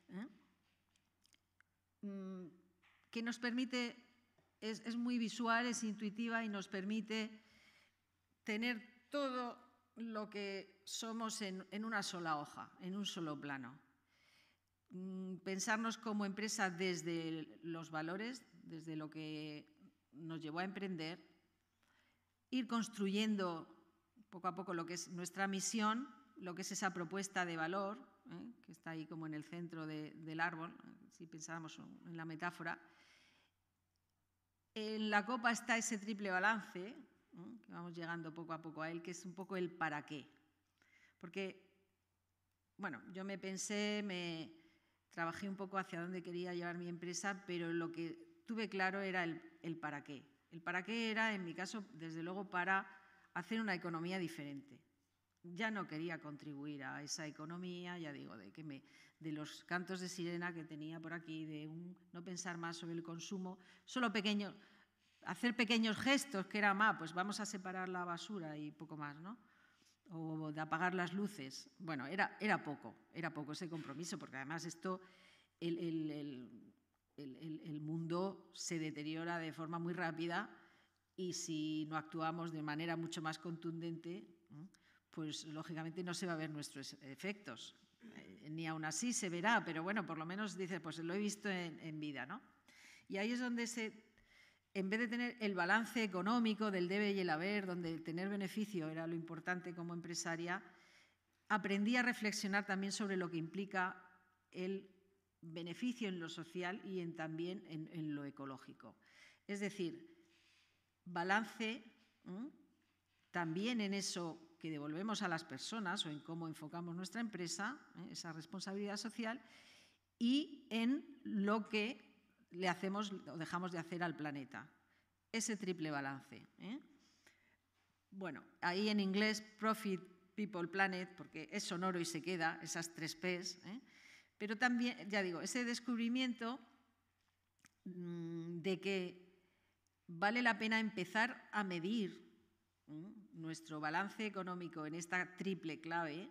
B: que nos permite, es muy visual, es intuitiva y nos permite tener todo lo que somos en una sola hoja, en un solo plano. Pensarnos como empresa desde los valores, desde lo que nos llevó a emprender, ir construyendo poco a poco lo que es nuestra misión, lo que es esa propuesta de valor, que está ahí como en el centro del árbol, si pensáramos en la metáfora. En la copa está ese triple balance, que vamos llegando poco a poco a él, que es un poco el para qué. Porque, bueno, yo trabajé un poco hacia dónde quería llevar mi empresa, pero lo que tuve claro era el para qué. El para qué era, en mi caso, desde luego, para hacer una economía diferente. Ya no quería contribuir a esa economía, ya digo, de los cantos de sirena que tenía por aquí, de no pensar más sobre el consumo, solo hacer pequeños gestos, que era más, pues vamos a separar la basura y poco más, ¿no? O de apagar las luces. Bueno, era poco ese compromiso, porque además esto, el mundo se deteriora de forma muy rápida y si no actuamos de manera mucho más contundente, pues lógicamente no se va a ver nuestros efectos. Ni aún así se verá, pero bueno, por lo menos dices, pues lo he visto en vida, ¿no? Y ahí es donde en vez de tener el balance económico del debe y el haber, donde tener beneficio era lo importante como empresaria, aprendí a reflexionar también sobre lo que implica el beneficio en lo social y también en lo ecológico. Es decir, balance también en eso que devolvemos a las personas o en cómo enfocamos nuestra empresa, esa responsabilidad social, y en lo que le hacemos o dejamos de hacer al planeta. Ese triple balance. Bueno, ahí en inglés, Profit, People, Planet, porque es sonoro y se queda, esas 3 P's, pero también, ya digo, ese descubrimiento de que vale la pena empezar a medir nuestro balance económico en esta triple clave,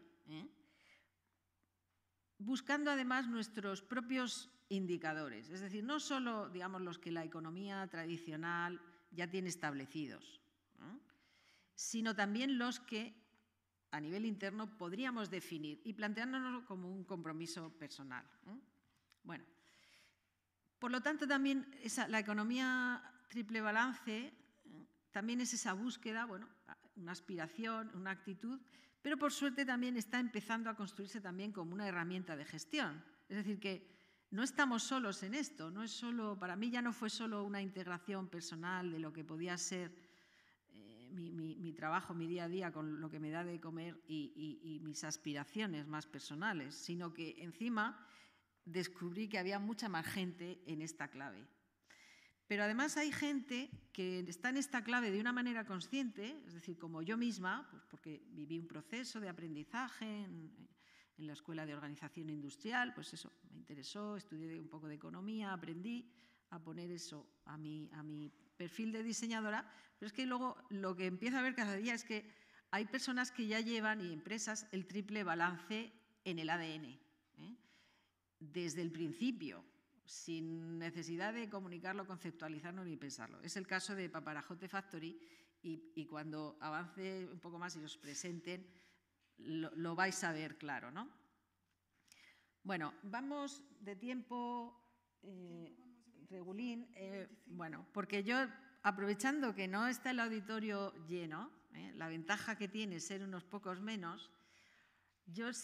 B: buscando además nuestros propios indicadores, es decir, no solo, digamos, los que la economía tradicional ya tiene establecidos, sino también los que a nivel interno podríamos definir y planteándonos como un compromiso personal. Bueno, por lo tanto también la economía triple balance también es esa búsqueda, bueno, una aspiración, una actitud, pero por suerte también está empezando a construirse también como una herramienta de gestión. Es decir, que no estamos solos en esto, no es solo, para mí ya no fue solo una integración personal de lo que podía ser mi trabajo, mi día a día con lo que me da de comer y mis aspiraciones más personales, sino que encima descubrí que había mucha más gente en esta clave. Pero además hay gente que está en esta clave de una manera consciente, es decir, como yo misma, pues porque viví un proceso de aprendizaje en la Escuela de Organización Industrial, pues eso, me interesó, estudié un poco de economía, aprendí a poner eso a mi perfil de diseñadora, pero es que luego lo que empiezo a ver cada día es que hay personas que ya llevan, y empresas, el triple balance en el ADN, desde el principio, sin necesidad de comunicarlo, conceptualizarlo ni pensarlo. Es el caso de Paparajote Factory y cuando avance un poco más y os presenten, lo vais a ver claro, ¿no? Bueno, vamos de tiempo, regulín, bueno, porque yo, aprovechando que no está el auditorio lleno, la ventaja que tiene ser unos pocos menos, yo,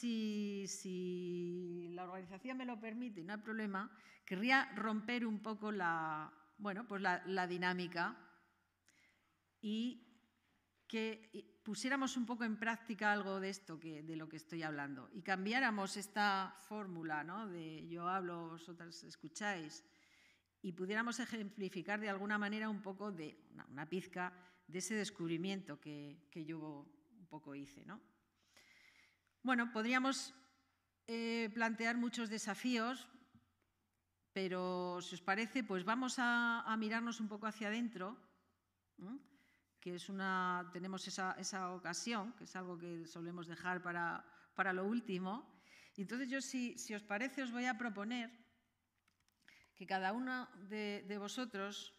B: si la organización me lo permite y no hay problema, querría romper un poco la dinámica y que pusiéramos un poco en práctica algo de esto, de lo que estoy hablando, y cambiáramos esta fórmula, ¿no?, de yo hablo, vosotras escucháis, y pudiéramos ejemplificar de alguna manera un poco de una pizca de ese descubrimiento que yo un poco hice, ¿no? Bueno, podríamos plantear muchos desafíos, pero si os parece, pues vamos a mirarnos un poco hacia adentro, que tenemos esa ocasión, que es algo que solemos dejar para lo último. Y entonces yo, si os parece, os voy a proponer que cada uno de vosotros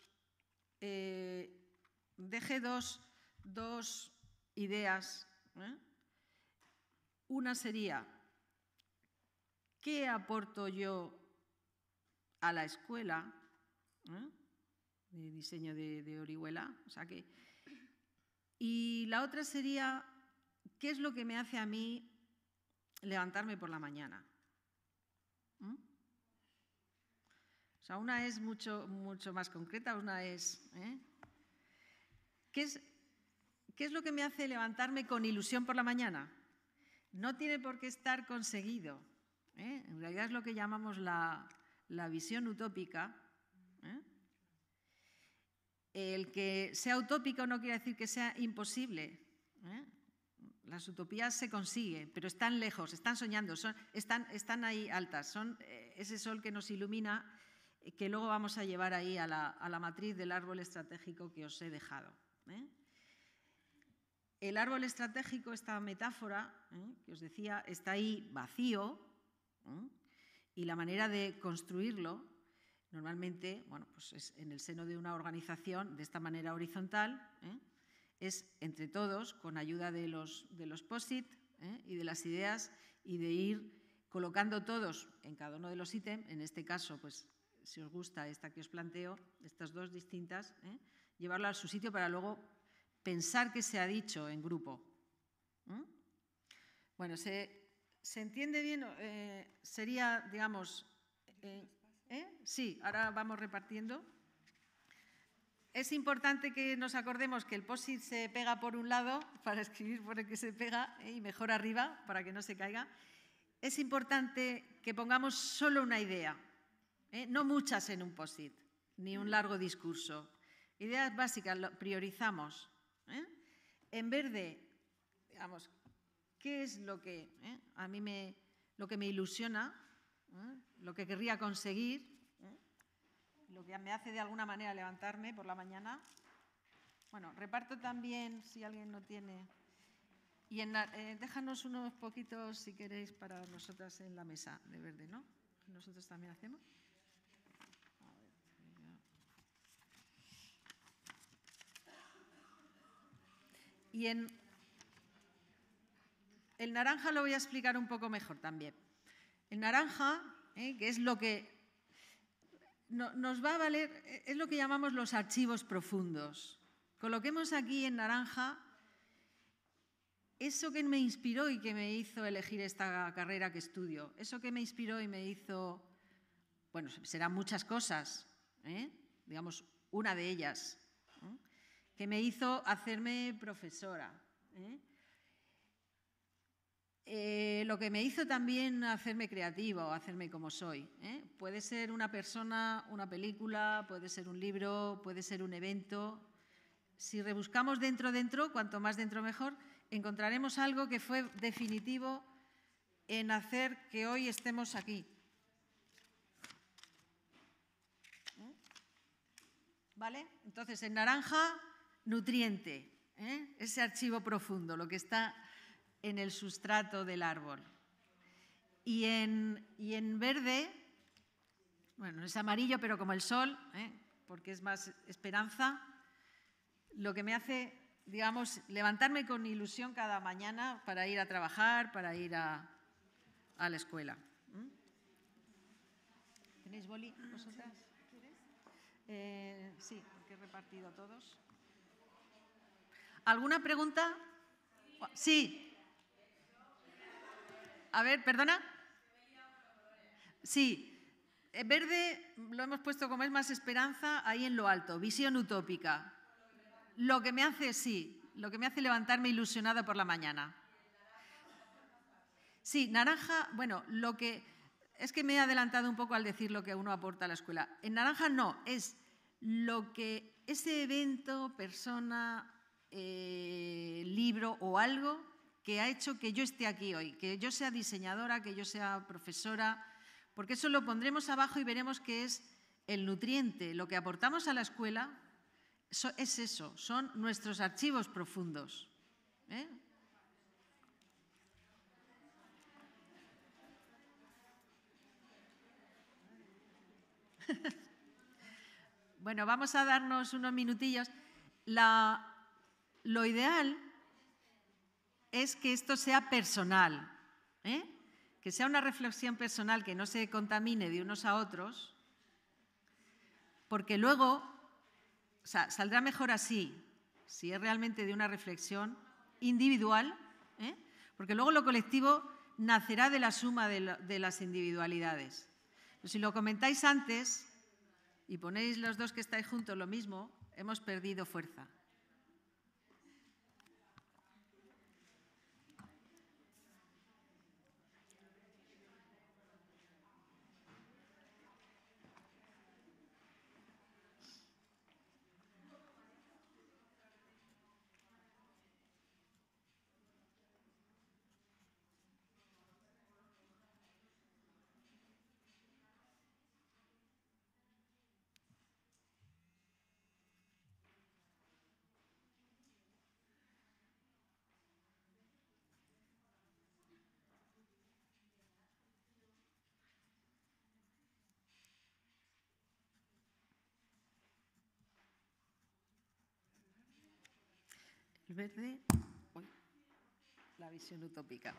B: deje dos ideas. Una sería, ¿qué aporto yo a la escuela de diseño de Orihuela? O sea, y la otra sería, ¿qué es lo que me hace a mí levantarme por la mañana? O sea, una es mucho más concreta, una es, ¿qué es lo que me hace levantarme con ilusión por la mañana? No tiene por qué estar conseguido. En realidad es lo que llamamos la visión utópica. El que sea utópico no quiere decir que sea imposible. Las utopías se consiguen, pero están lejos, están soñando, están ahí altas. Son ese sol que nos ilumina, que luego vamos a llevar ahí a la matriz del árbol estratégico que os he dejado. El árbol estratégico, esta metáfora que os decía, está ahí vacío, y la manera de construirlo normalmente, bueno, pues es en el seno de una organización de esta manera horizontal, es entre todos, con ayuda de los POSIT y de las ideas, y de ir colocando todos en cada uno de los ítems. En este caso, pues si os gusta esta que os planteo, estas dos distintas, llevarla a su sitio para luego pensar qué se ha dicho en grupo. Bueno, ¿se entiende bien? Sería, digamos... Sí, ahora vamos repartiendo. Es importante que nos acordemos que el POSIT se pega por un lado para escribir por el que se pega, y mejor arriba para que no se caiga. Es importante que pongamos solo una idea, no muchas en un POSIT, ni un largo discurso. Ideas básicas, priorizamos. En verde, digamos, ¿qué es lo que a mí me ilusiona? Lo que querría conseguir, lo que me hace de alguna manera levantarme por la mañana. Bueno, reparto también, si alguien no tiene. Y déjanos unos poquitos, si queréis, para nosotras en la mesa de verde, ¿no? Nosotros también hacemos. Y en el naranja lo voy a explicar un poco mejor también. El naranja, que es lo que nos va a valer, es lo que llamamos los archivos profundos. Coloquemos aquí en naranja eso que me inspiró y que me hizo elegir esta carrera que estudio. Eso que me inspiró y me hizo, bueno, serán muchas cosas, digamos, una de ellas, que me hizo hacerme profesora. Lo que me hizo también hacerme creativa o hacerme como soy. Puede ser una persona, una película, puede ser un libro, puede ser un evento. Si rebuscamos dentro, cuanto más dentro mejor, encontraremos algo que fue definitivo en hacer que hoy estemos aquí. ¿Vale? Entonces, en naranja, nutriente, ese archivo profundo, lo que está en el sustrato del árbol. Y en verde, bueno, es amarillo, pero como el sol, porque es más esperanza, lo que me hace, digamos, levantarme con ilusión cada mañana para ir a trabajar, para ir a la escuela. ¿Tenéis boli vosotras? ¿Quieres? Sí, porque he repartido a todos. ¿Alguna pregunta? Sí. A ver, ¿perdona? Sí. Verde lo hemos puesto como es más esperanza ahí en lo alto, visión utópica. Lo que me hace, sí, lo que me hace levantarme ilusionada por la mañana. Sí, naranja, bueno, lo que... Es que me he adelantado un poco al decir lo que uno aporta a la escuela. En naranja no, es lo que ese evento, persona, libro o algo que ha hecho que yo esté aquí hoy, que yo sea diseñadora, que yo sea profesora, porque eso lo pondremos abajo y veremos que es el nutriente, lo que aportamos a la escuela es eso, son nuestros archivos profundos. Bueno, vamos a darnos unos minutillos. Lo ideal es que esto sea personal, que sea una reflexión personal, que no se contamine de unos a otros, porque luego saldrá mejor así, si es realmente de una reflexión individual, porque luego lo colectivo nacerá de la suma de las individualidades. Pero si lo comentáis antes y ponéis los dos que estáis juntos lo mismo, hemos perdido fuerza. El verde, la visión utópica.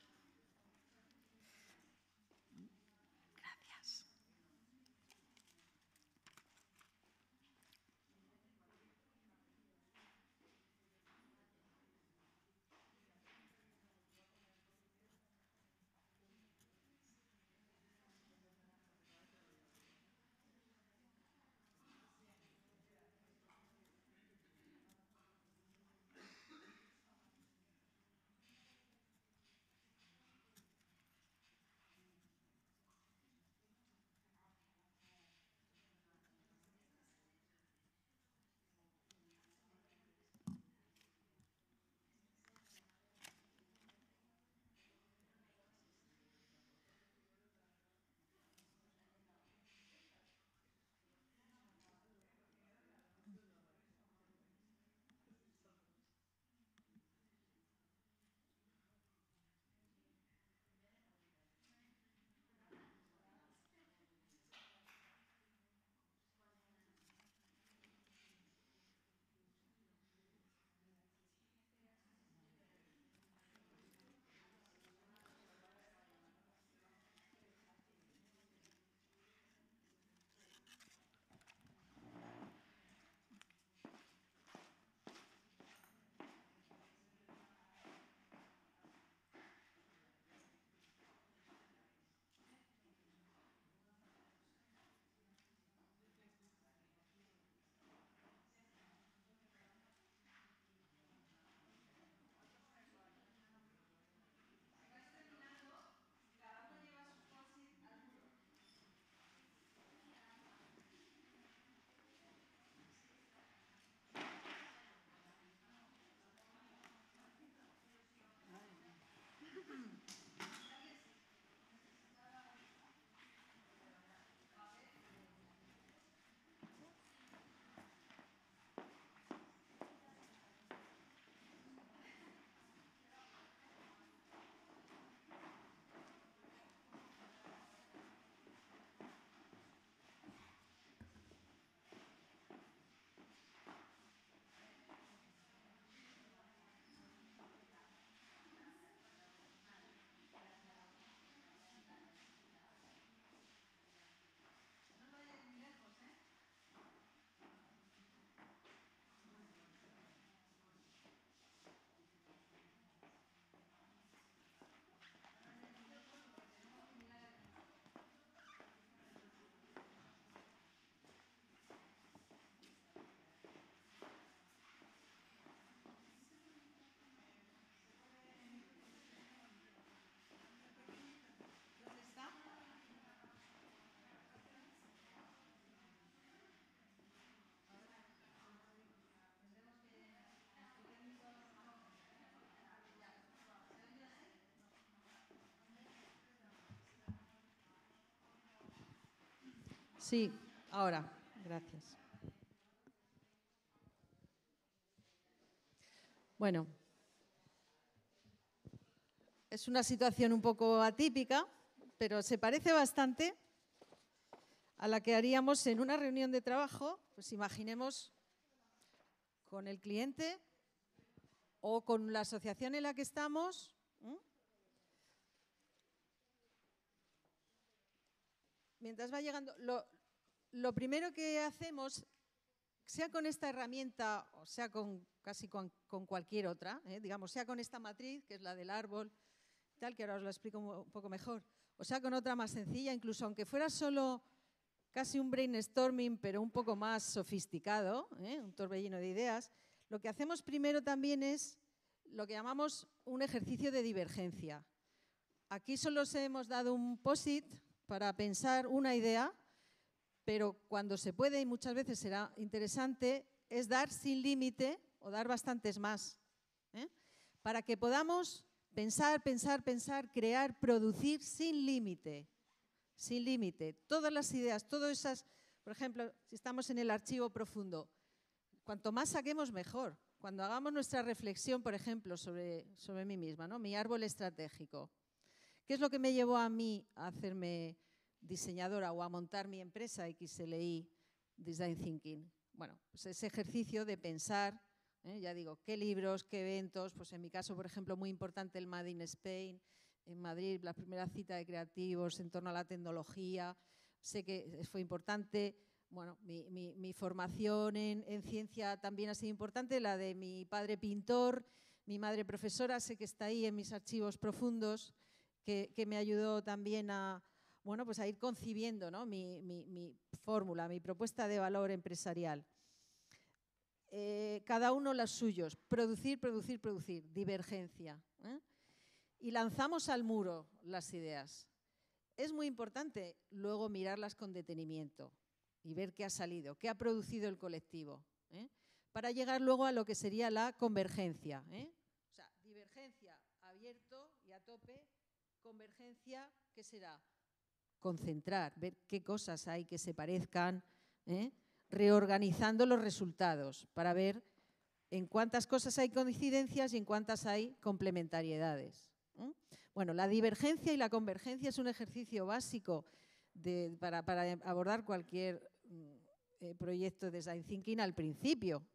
B: Gracias.
E: Sí, ahora. Gracias. Bueno, es una situación un poco atípica, pero se parece bastante a la que haríamos en una reunión de trabajo. Pues imaginemos con el cliente o con la asociación en la que estamos. Mientras va llegando, lo primero que hacemos, sea con esta herramienta o sea casi con cualquier otra, digamos, sea con esta matriz, que es la del árbol, tal, que ahora os lo explico un poco mejor, o sea con otra más sencilla, incluso aunque fuera solo casi un brainstorming, pero un poco más sofisticado, un torbellino de ideas, lo que hacemos primero también es lo que llamamos un ejercicio de divergencia. Aquí solo os hemos dado un post-it para pensar una idea, pero cuando se puede, y muchas veces será interesante, es dar sin límite o dar bastantes más, para que podamos pensar, crear, producir sin límite. Sin límite. Todas las ideas, todas esas, por ejemplo, si estamos en el archivo profundo, cuanto más saquemos mejor. Cuando hagamos nuestra reflexión, por ejemplo, sobre mí misma, ¿no? Mi árbol estratégico. ¿Qué es lo que me llevó a mí a hacerme diseñadora o a montar mi empresa XLI Design Thinking? Bueno, pues ese ejercicio de pensar, ya digo, qué libros, qué eventos, pues en mi caso, por ejemplo, muy importante el Made in Spain, en Madrid, la primera cita de creativos en torno a la tecnología, sé que fue importante. Bueno, mi formación en ciencia también ha sido importante, la de mi padre pintor, mi madre profesora, sé que está ahí en mis archivos profundos, que me ayudó también a ir concibiendo, ¿no? mi fórmula, mi propuesta de valor empresarial. Cada uno los suyos, producir, divergencia. Y lanzamos al muro las ideas. Es muy importante luego mirarlas con detenimiento y ver qué ha salido, qué ha producido el colectivo, para llegar luego a lo que sería la convergencia. O sea, divergencia abierto y a tope, convergencia, ¿qué será? Concentrar, ver qué cosas hay que se parezcan, reorganizando los resultados para ver en cuántas cosas hay coincidencias y en cuántas hay complementariedades. Bueno, la divergencia y la convergencia es un ejercicio básico para abordar cualquier proyecto de Design Thinking al principio.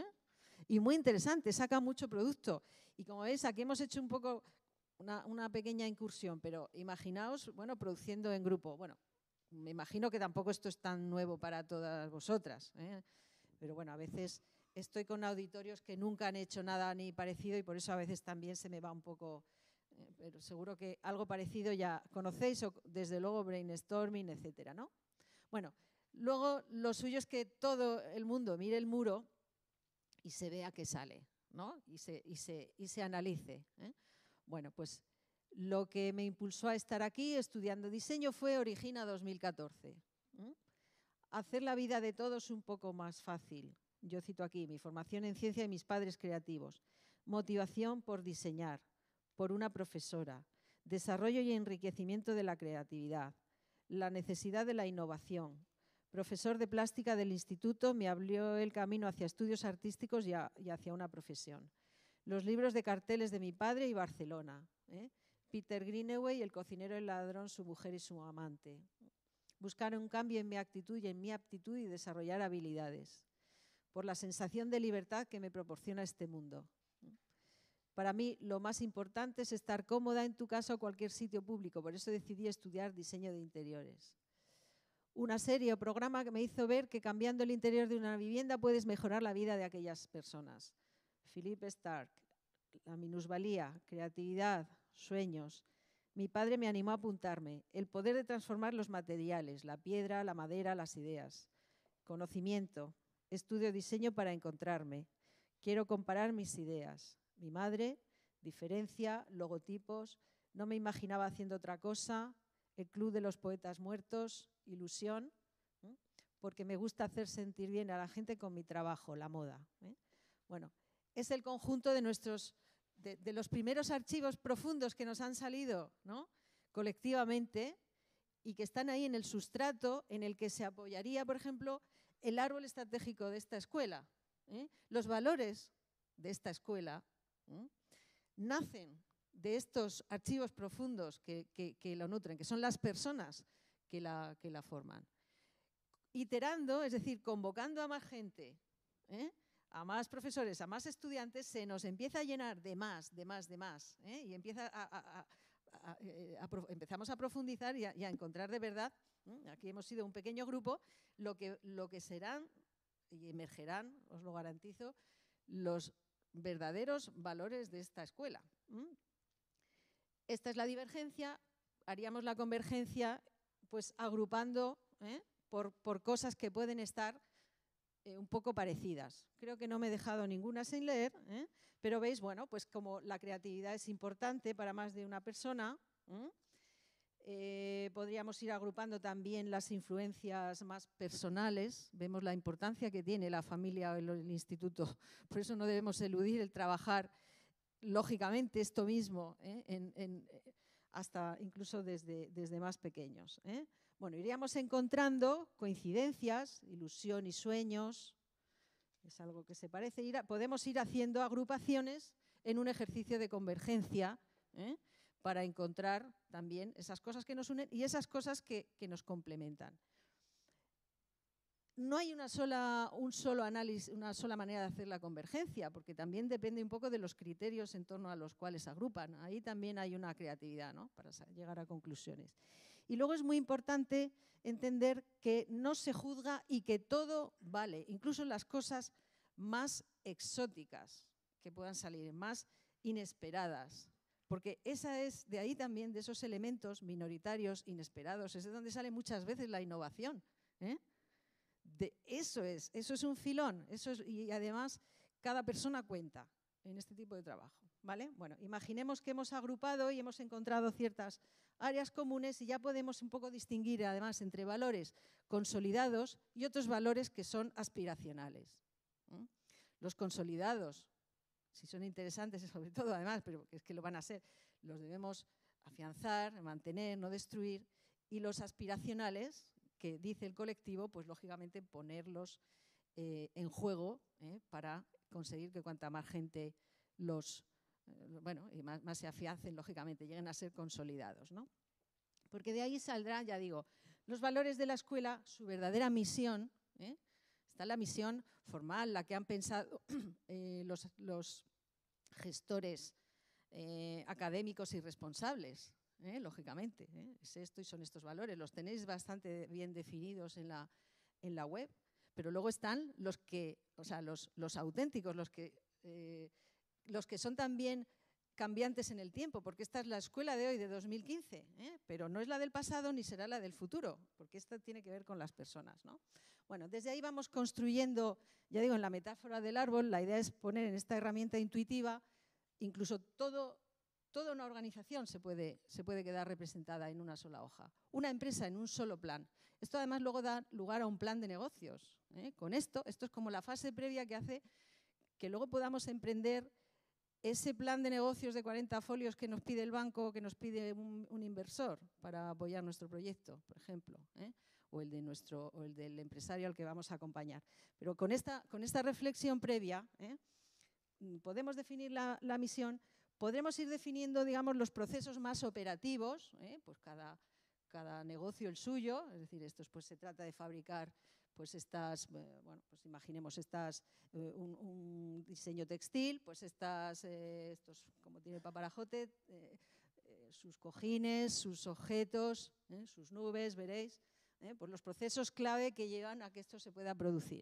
E: Y muy interesante, saca mucho producto. Y como veis, aquí hemos hecho un poco una pequeña incursión, pero imaginaos, produciendo en grupo. Bueno, me imagino que tampoco esto es tan nuevo para todas vosotras, pero bueno, a veces estoy con auditorios que nunca han hecho nada ni parecido y por eso a veces también se me va un poco, pero seguro que algo parecido ya conocéis, o desde luego brainstorming, etcétera, ¿no? Bueno, luego lo suyo es que todo el mundo mire el muro y se vea qué sale, ¿no? Y se analice. Bueno, pues lo que me impulsó a estar aquí estudiando diseño fue Origina 2014. Hacer la vida de todos un poco más fácil. Yo cito aquí mi formación en ciencia y mis padres creativos. Motivación por diseñar, por una profesora. Desarrollo y enriquecimiento de la creatividad. La necesidad de la innovación. Profesor de plástica del instituto me abrió el camino hacia estudios artísticos y hacia una profesión. Los libros de carteles de mi padre y Barcelona. Peter Greenaway, el cocinero, el ladrón, su mujer y su amante. Buscar un cambio en mi actitud y en mi aptitud y desarrollar habilidades. Por la sensación de libertad que me proporciona este mundo. Para mí lo más importante es estar cómoda en tu casa o cualquier sitio público, por eso decidí estudiar diseño de interiores. Una serie o programa que me hizo ver que cambiando el interior de una vivienda puedes mejorar la vida de aquellas personas. Philippe Stark, la minusvalía, creatividad, sueños. Mi padre me animó a apuntarme. El poder de transformar los materiales, la piedra, la madera, las ideas. Conocimiento. Estudio diseño para encontrarme. Quiero comparar mis ideas. Mi madre, diferencia, logotipos. No me imaginaba haciendo otra cosa. El Club de los Poetas Muertos, ilusión. Porque me gusta hacer sentir bien a la gente con mi trabajo, la moda. Bueno, es el conjunto de los primeros archivos profundos que nos han salido, ¿no? Colectivamente, y que están ahí en el sustrato en el que se apoyaría, por ejemplo, el árbol estratégico de esta escuela. Los valores de esta escuela nacen de estos archivos profundos que lo nutren, que son las personas que la forman. Iterando, es decir, convocando a más gente, a más profesores, a más estudiantes, se nos empieza a llenar de más, y empezamos a profundizar y a encontrar de verdad, aquí hemos sido un pequeño grupo, lo que serán y emergerán, os lo garantizo, los verdaderos valores de esta escuela. Esta es la divergencia, haríamos la convergencia pues agrupando por cosas que pueden estar un poco parecidas. Creo que no me he dejado ninguna sin leer, pero veis, bueno, pues como la creatividad es importante para más de una persona, podríamos ir agrupando también las influencias más personales. Vemos la importancia que tiene la familia o el instituto. Por eso no debemos eludir el trabajar, lógicamente, esto mismo, hasta incluso desde más pequeños. Bueno, iríamos encontrando coincidencias, ilusión y sueños. Es algo que se parece. Podemos ir haciendo agrupaciones en un ejercicio de convergencia, para encontrar también esas cosas que nos unen y esas cosas que nos complementan. No hay un solo análisis, una sola manera de hacer la convergencia, porque también depende un poco de los criterios en torno a los cuales se agrupan. Ahí también hay una creatividad, ¿no?, para llegar a conclusiones. Y luego es muy importante entender que no se juzga y que todo vale, incluso las cosas más exóticas que puedan salir, más inesperadas. Porque de ahí también, de esos elementos minoritarios, inesperados, es de donde sale muchas veces la innovación. Eso es un filón, y además cada persona cuenta en este tipo de trabajo, ¿vale? Bueno, imaginemos que hemos agrupado y hemos encontrado ciertas áreas comunes y ya podemos un poco distinguir además entre valores consolidados y otros valores que son aspiracionales. Los consolidados, si son interesantes, sobre todo además, pero es que lo van a ser, los debemos afianzar, mantener, no destruir, y los aspiracionales, que dice el colectivo, pues lógicamente ponerlos en juego para conseguir que cuanta más gente y más se afiancen, lógicamente, lleguen a ser consolidados, ¿no? Porque de ahí saldrán, ya digo, los valores de la escuela, su verdadera misión. Está la misión formal, la que han pensado los gestores académicos y responsables, lógicamente. Es esto y son estos valores. Los tenéis bastante bien definidos en la web, pero luego están los auténticos, los que son también cambiantes en el tiempo, porque esta es la escuela de hoy, de 2015, pero no es la del pasado ni será la del futuro, porque esta tiene que ver con las personas, ¿no? Bueno, desde ahí vamos construyendo, ya digo, en la metáfora del árbol, la idea es poner en esta herramienta intuitiva, incluso toda una organización se puede quedar representada en una sola hoja, una empresa en un solo plan. Esto además luego da lugar a un plan de negocios. Con esto es como la fase previa que hace que luego podamos emprender ese plan de negocios de 40 folios que nos pide el banco, que nos pide un inversor para apoyar nuestro proyecto, por ejemplo, o el del empresario al que vamos a acompañar. Pero con esta reflexión previa, podemos definir la misión, podremos ir definiendo, digamos, los procesos más operativos, pues cada negocio el suyo, es decir, pues se trata de fabricar pues pues imaginemos un diseño textil, pues estos, como tiene el paparajote, sus cojines, sus objetos, sus nubes, veréis, pues los procesos clave que llevan a que esto se pueda producir.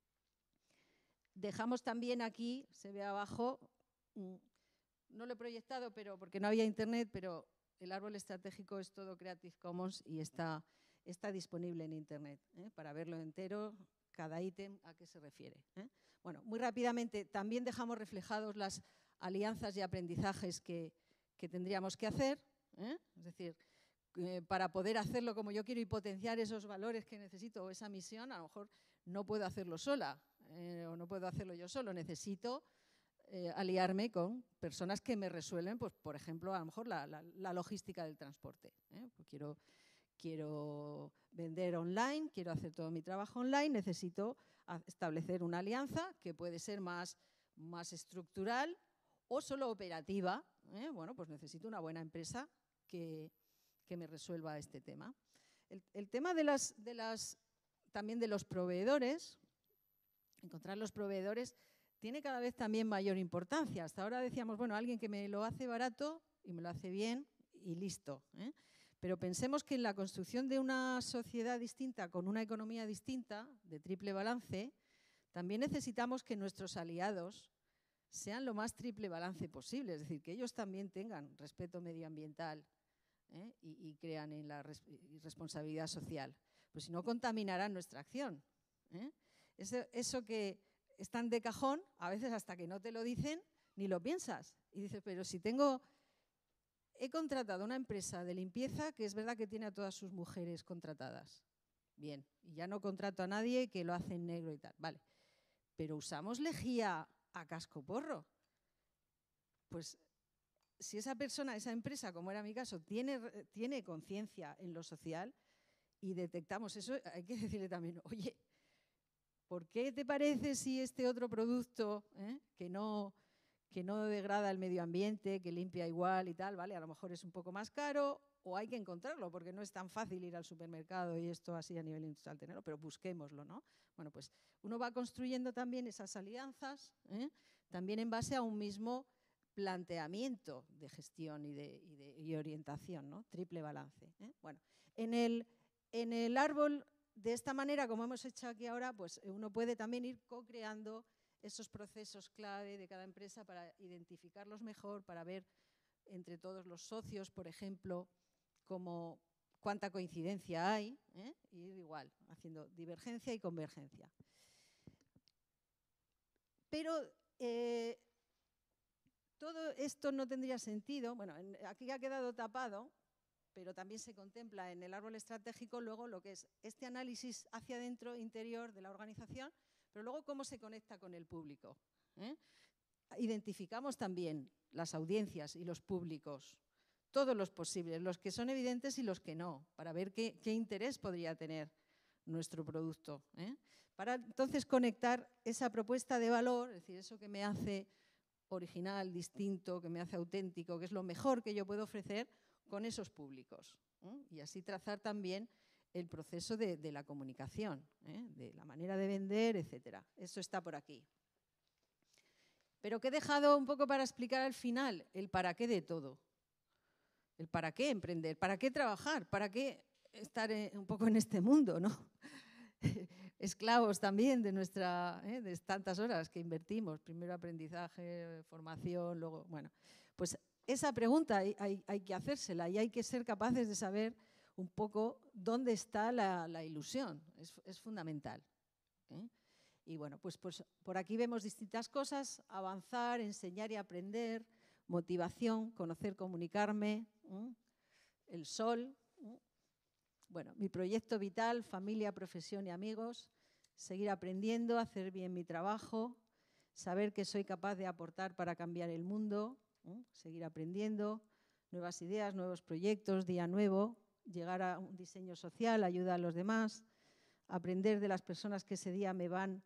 E: Dejamos también aquí, se ve abajo, no lo he proyectado porque no había internet, pero el árbol estratégico es todo Creative Commons y está disponible en internet para verlo entero, cada ítem a qué se refiere. Bueno, muy rápidamente también dejamos reflejados las alianzas y aprendizajes que tendríamos que hacer, es decir, para poder hacerlo como yo quiero y potenciar esos valores que necesito o esa misión, a lo mejor no puedo hacerlo sola o no puedo hacerlo yo solo, necesito aliarme con personas que me resuelven, pues, por ejemplo, a lo mejor la logística del transporte. Pues quiero quiero vender online, quiero hacer todo mi trabajo online, necesito establecer una alianza que puede ser más estructural o solo operativa. Bueno, pues necesito una buena empresa que me resuelva este tema. El tema también de los proveedores, encontrar los proveedores, tiene cada vez también mayor importancia. Hasta ahora decíamos, bueno, alguien que me lo hace barato y me lo hace bien y listo. Pero pensemos que en la construcción de una sociedad distinta, con una economía distinta, de triple balance, también necesitamos que nuestros aliados sean lo más triple balance posible, es decir, que ellos también tengan respeto medioambiental y crean en la responsabilidad social. Pues si no, contaminarán nuestra acción. Eso que están de cajón, a veces hasta que no te lo dicen, ni lo piensas. Y dices, pero si he contratado una empresa de limpieza que es verdad que tiene a todas sus mujeres contratadas. Bien, y ya no contrato a nadie que lo hace en negro y tal. Vale, pero usamos lejía a cascoporro. Pues si esa persona, esa empresa, como era mi caso, tiene conciencia en lo social y detectamos eso, hay que decirle también, oye, ¿por qué te parece si este otro producto que no degrada el medio ambiente, que limpia igual y tal, ¿vale? A lo mejor es un poco más caro o hay que encontrarlo porque no es tan fácil ir al supermercado y esto así a nivel industrial tenerlo, pero busquémoslo, ¿no? Bueno, pues uno va construyendo también esas alianzas, también en base a un mismo planteamiento de gestión y orientación, ¿no? Triple balance. Bueno, en el árbol, de esta manera, como hemos hecho aquí ahora, pues uno puede también ir co-creando esos procesos clave de cada empresa para identificarlos mejor, para ver entre todos los socios, por ejemplo, cuánta coincidencia hay, y ir igual, haciendo divergencia y convergencia. Pero todo esto no tendría sentido, bueno, aquí ha quedado tapado, pero también se contempla en el árbol estratégico luego lo que es este análisis hacia adentro, interior de la organización, pero luego cómo se conecta con el público. Identificamos también las audiencias y los públicos, todos los posibles, los que son evidentes y los que no, para ver qué interés podría tener nuestro producto. Para entonces conectar esa propuesta de valor, es decir, eso que me hace original, distinto, que me hace auténtico, que es lo mejor que yo puedo ofrecer, con esos públicos. Y así trazar también el proceso de la comunicación, de la manera de vender, etc. Eso está por aquí. Pero que he dejado un poco para explicar al final el para qué de todo. El para qué emprender, para qué trabajar, para qué estar un poco en este mundo, ¿no? Esclavos también de tantas horas que invertimos. Primero aprendizaje, formación, luego, bueno, pues esa pregunta hay que hacérsela y hay que ser capaces de saber un poco dónde está la ilusión. Es fundamental. Y bueno, pues por aquí vemos distintas cosas: avanzar, enseñar y aprender, motivación, conocer, comunicarme, el sol. Bueno, mi proyecto vital, familia, profesión y amigos, seguir aprendiendo, hacer bien mi trabajo, saber que soy capaz de aportar para cambiar el mundo, seguir aprendiendo, nuevas ideas, nuevos proyectos, día nuevo, llegar a un diseño social, ayuda a los demás, aprender de las personas que ese día me van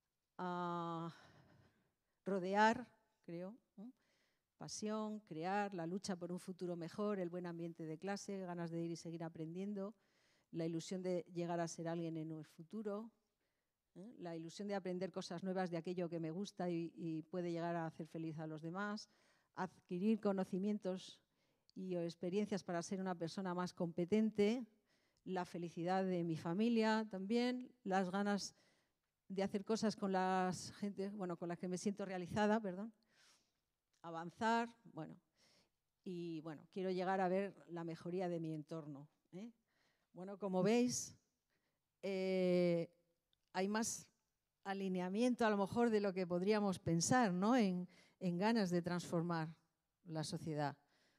E: a rodear, creo, pasión, crear, la lucha por un futuro mejor, el buen ambiente de clase, ganas de ir y seguir aprendiendo, la ilusión de llegar a ser alguien en el futuro, la ilusión de aprender cosas nuevas de aquello que me gusta y puede llegar a hacer feliz a los demás, adquirir conocimientos y experiencias para ser una persona más competente, la felicidad de mi familia también, las ganas de hacer cosas con las gente, bueno, con las que me siento realizada, perdón, avanzar, bueno, y bueno, quiero llegar a ver la mejoría de mi entorno. Bueno, como veis, hay más alineamiento a lo mejor de lo que podríamos pensar, ¿no? En ganas de transformar la sociedad.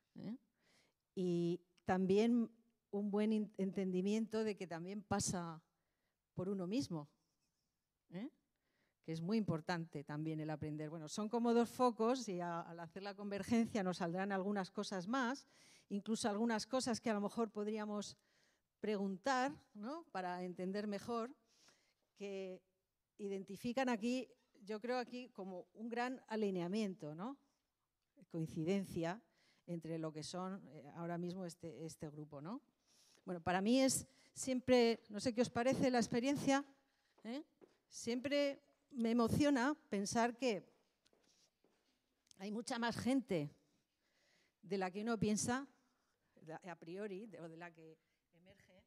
E: Y también un buen entendimiento de que también pasa por uno mismo, que es muy importante también el aprender. Bueno, son como dos focos y al hacer la convergencia nos saldrán algunas cosas más, incluso algunas cosas que a lo mejor podríamos preguntar, ¿no?, para entender mejor, que identifican aquí, yo creo aquí, como un gran alineamiento, ¿no?, coincidencia entre lo que son ahora mismo este grupo, ¿no? Bueno, para mí es siempre, no sé qué os parece la experiencia, siempre me emociona pensar que hay mucha más gente de la que uno piensa a priori, o de la que emerge,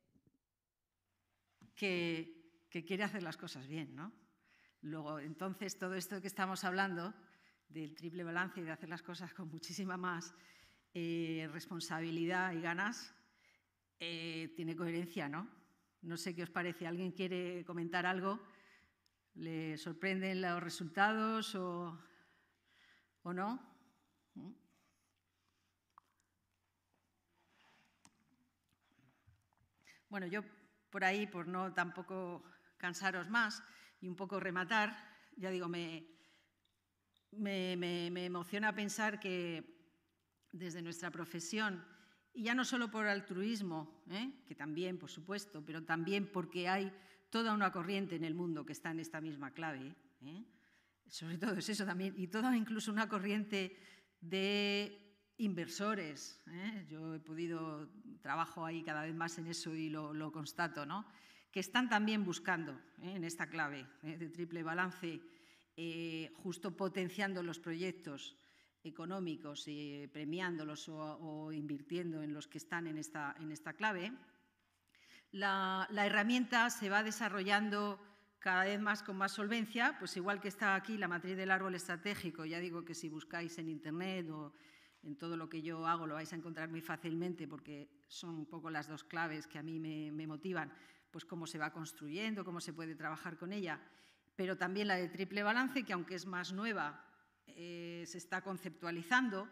B: que quiere hacer las cosas bien, ¿no? Luego, entonces, todo esto que estamos hablando del triple balance y de hacer las cosas con muchísima más responsabilidad y ganas, tiene coherencia, ¿no? No sé qué os parece. ¿Alguien quiere comentar algo? ¿Le sorprenden los resultados o no? Bueno, yo por ahí, por no tampoco cansaros más y un poco rematar, ya digo, me emociona pensar que desde nuestra profesión, y ya no solo por altruismo, que también, por supuesto, pero también porque hay toda una corriente en el mundo que está en esta misma clave, sobre todo es eso también, y toda incluso una corriente de inversores. Yo trabajo ahí cada vez más en eso y lo constato, ¿no?, que están también buscando en esta clave de triple balance, justo potenciando los proyectos económicos y premiándolos o invirtiendo en los que están en esta clave. La herramienta se va desarrollando cada vez más con más solvencia, pues igual que está aquí la matriz del árbol estratégico. Ya digo que si buscáis en Internet o en todo lo que yo hago lo vais a encontrar muy fácilmente, porque son un poco las dos claves que a mí me motivan, pues cómo se va construyendo, cómo se puede trabajar con ella, pero también la de triple balance, que aunque es más nueva, se está conceptualizando.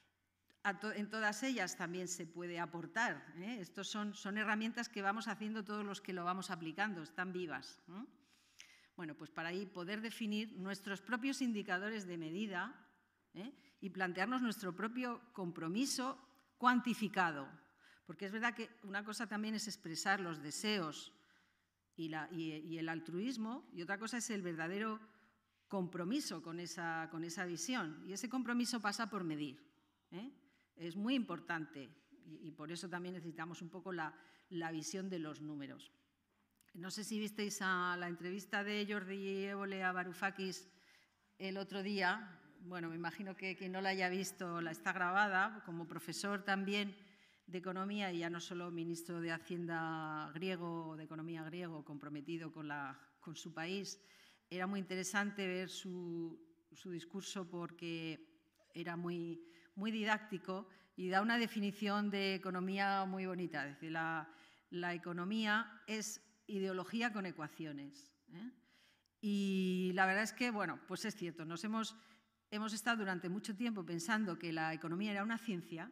B: En todas ellas también se puede aportar. Estos son herramientas que vamos haciendo todos los que lo vamos aplicando, están vivas. Bueno, pues para ahí poder definir nuestros propios indicadores de medida y plantearnos nuestro propio compromiso cuantificado. Porque es verdad que una cosa también es expresar los deseos y el altruismo, y otra cosa es el verdadero compromiso con esa visión. Y ese compromiso pasa por medir. Es muy importante y por eso también necesitamos un poco la visión de los números. No sé si visteis la entrevista de Jordi Évole a Varoufakis el otro día. Bueno, me imagino que quien no la haya visto la está grabada. Como profesor también de Economía y ya no solo ministro de Hacienda griego, de Economía griego, comprometido con su país, era muy interesante ver su discurso porque era muy didáctico y da una definición de economía muy bonita. Es decir, la economía es ideología con ecuaciones. Y la verdad es que, bueno, pues es cierto, hemos estado durante mucho tiempo pensando que la economía era una ciencia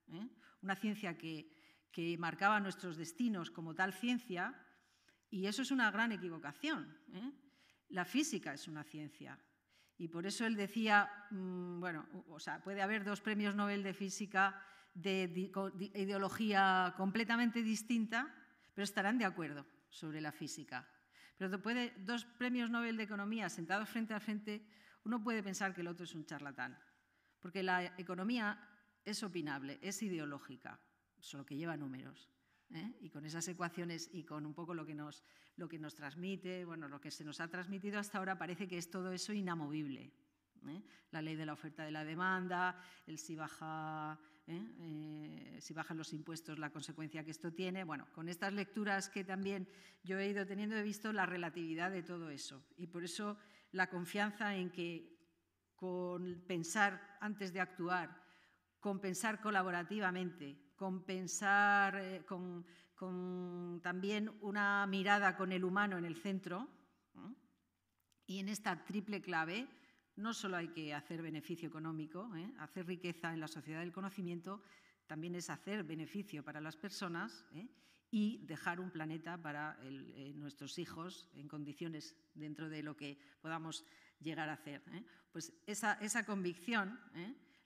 B: que marcaba nuestros destinos como tal ciencia, y eso es una gran equivocación. La física es una ciencia. Y por eso él decía, puede haber 2 premios Nobel de física de ideología completamente distinta, pero estarán de acuerdo sobre la física. Pero 2 premios Nobel de economía sentados frente a frente, uno puede pensar que el otro es un charlatán, porque la economía es opinable, es ideológica, solo que lleva números. Y con esas ecuaciones y con un poco lo que nos transmite, bueno, lo que se nos ha transmitido hasta ahora, parece que es todo eso inamovible. La ley de la oferta y de la demanda, si bajan los impuestos, la consecuencia que esto tiene. Bueno, con estas lecturas que también yo he ido teniendo, he visto la relatividad de todo eso. Y por eso la confianza en que con pensar antes de actuar, con pensar colaborativamente, con pensar con también una mirada con el humano en el centro, y en esta triple clave no solo hay que hacer beneficio económico, hacer riqueza en la sociedad del conocimiento, también es hacer beneficio para las personas y dejar un planeta para nuestros hijos en condiciones dentro de lo que podamos llegar a hacer. Pues esa convicción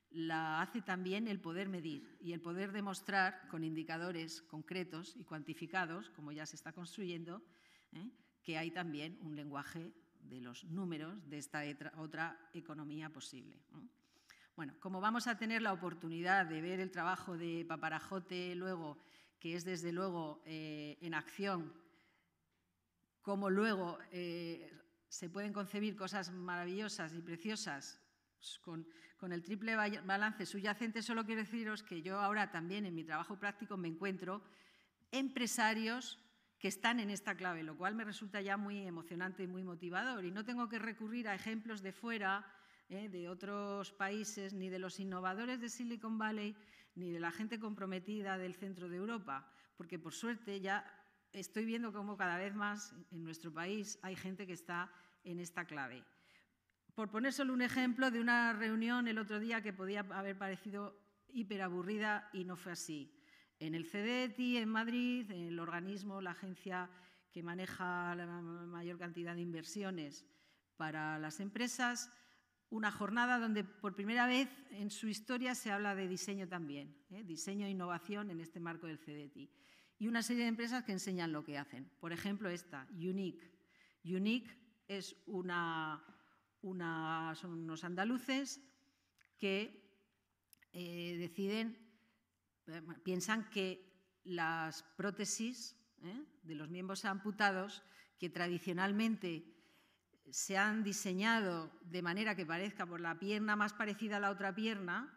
B: la hace también el poder medir y el poder demostrar con indicadores concretos y cuantificados, como ya se está construyendo, que hay también un lenguaje de los números de esta otra economía posible. Bueno, como vamos a tener la oportunidad de ver el trabajo de Paparajote luego, que es desde luego en acción, cómo luego se pueden concebir cosas maravillosas y preciosas con el triple balance subyacente, solo quiero deciros que yo ahora también en mi trabajo práctico me encuentro empresarios que están en esta clave, lo cual me resulta ya muy emocionante y muy motivador. Y no tengo que recurrir a ejemplos de fuera, de otros países, ni de los innovadores de Silicon Valley, ni de la gente comprometida del centro de Europa, porque por suerte ya estoy viendo cómo cada vez más en nuestro país hay gente que está en esta clave. Por poner solo un ejemplo de una reunión el otro día que podía haber parecido hiperaburrida y no fue así. En el CDETI, en Madrid, el organismo, la agencia que maneja la mayor cantidad de inversiones para las empresas, una jornada donde por primera vez en su historia se habla de diseño también, diseño e innovación en este marco del CDETI. Y una serie de empresas que enseñan lo que hacen. Por ejemplo, esta, Unique. Unique es son unos andaluces que piensan que las prótesis de los miembros amputados, que tradicionalmente se han diseñado de manera que parezca por la pierna más parecida a la otra pierna,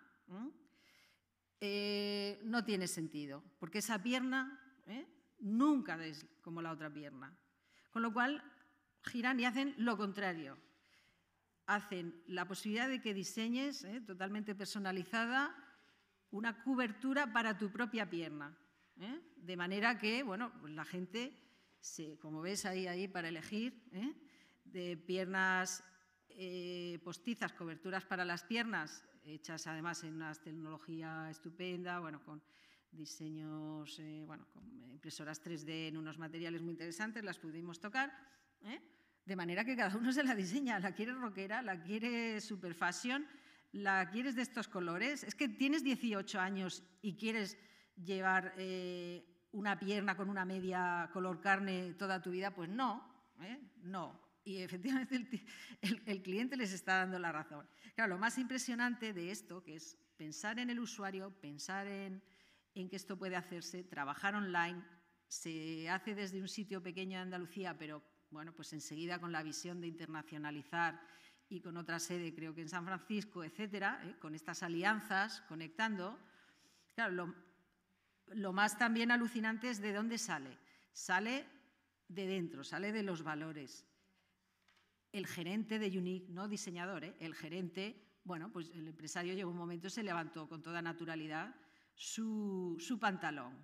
B: no tiene sentido, porque esa pierna nunca es como la otra pierna. Con lo cual, giran y hacen lo contrario. Hacen la posibilidad de que diseñes totalmente personalizada una cobertura para tu propia pierna, de manera que, bueno, la gente, como ves ahí para elegir, de piernas postizas, coberturas para las piernas, hechas además en una tecnología estupenda, bueno, con diseños, con impresoras 3D en unos materiales muy interesantes, las pudimos tocar, de manera que cada uno se la diseña, la quiere rockera, la quiere super fashion, la quieres de estos colores. Es que tienes 18 años y quieres llevar una pierna con una media color carne toda tu vida, pues no, no. Y efectivamente el cliente les está dando la razón. Claro, lo más impresionante de esto, que es pensar en el usuario, pensar en que esto puede hacerse, trabajar online, se hace desde un sitio pequeño de Andalucía, pero bueno, pues enseguida con la visión de internacionalizar y con otra sede, creo que en San Francisco, etcétera, con estas alianzas, conectando. Claro, lo más también alucinante es de dónde sale. Sale de dentro, sale de los valores. El gerente de Unique, no diseñador, el gerente, bueno, pues el empresario llegó un momento, se levantó con toda naturalidad su pantalón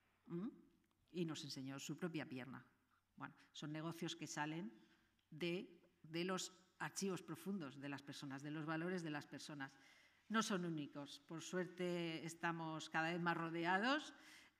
B: y nos enseñó su propia pierna. Bueno, son negocios que salen de los archivos profundos de las personas, de los valores de las personas. No son únicos, por suerte estamos cada vez más rodeados.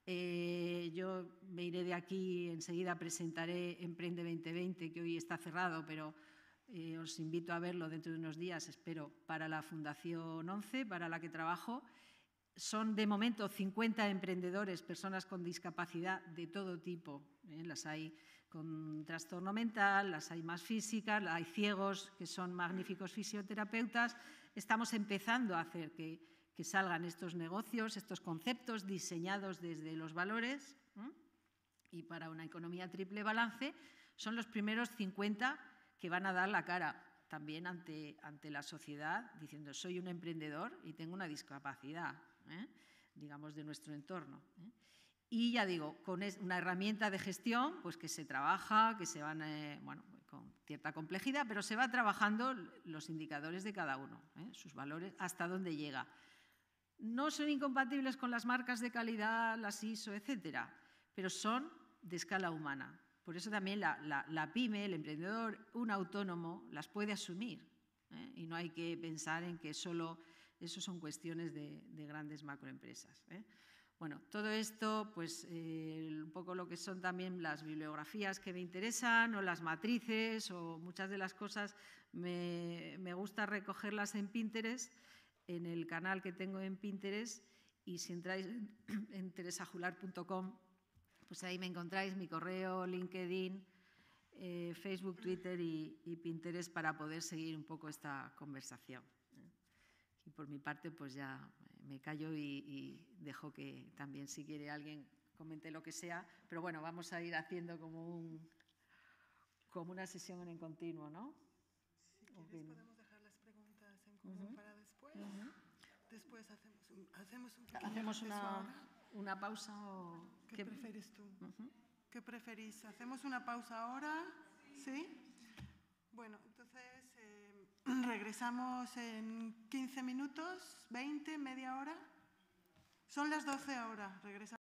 B: Yo me iré de aquí, enseguida presentaré Emprende 2020, que hoy está cerrado, pero os invito a verlo dentro de unos días, espero, para la Fundación 11, para la que trabajo. Son de momento 50 emprendedores, personas con discapacidad de todo tipo. Las hay con trastorno mental, las hay más físicas, hay ciegos que son magníficos fisioterapeutas. Estamos empezando a hacer que salgan estos negocios, estos conceptos diseñados desde los valores, y para una economía triple balance son los primeros 50 que van a dar la cara también ante la sociedad diciendo soy un emprendedor y tengo una discapacidad, digamos, de nuestro entorno. Y ya digo, con una herramienta de gestión pues que se trabaja, que se van, con cierta complejidad, pero se va trabajando los indicadores de cada uno, sus valores, hasta dónde llega. No son incompatibles con las marcas de calidad, las ISO, etcétera, pero son de escala humana. Por eso también la pyme, el emprendedor, un autónomo, las puede asumir, y no hay que pensar en que solo eso son cuestiones de grandes macroempresas. Bueno, todo esto, pues un poco lo que son también las bibliografías que me interesan o las matrices o muchas de las cosas me gusta recogerlas en Pinterest en el canal que tengo en Pinterest, y si entráis en teresajular.com, pues ahí me encontráis mi correo, LinkedIn, Facebook, Twitter y Pinterest para poder seguir un poco esta conversación. Y por mi parte, pues ya me callo y dejo que también, si quiere alguien, comente lo que sea. Pero bueno, vamos a ir haciendo como una sesión en continuo, ¿no?
A: Si quieres, podemos dejar las preguntas en común para después. Después hacemos
B: una pausa. O
A: ¿Qué prefieres tú? ¿Qué preferís? ¿Hacemos una pausa ahora? ¿Sí? Bueno, entonces regresamos en 15 minutos, 20, media hora. Son las 12 ahora. Regresamos.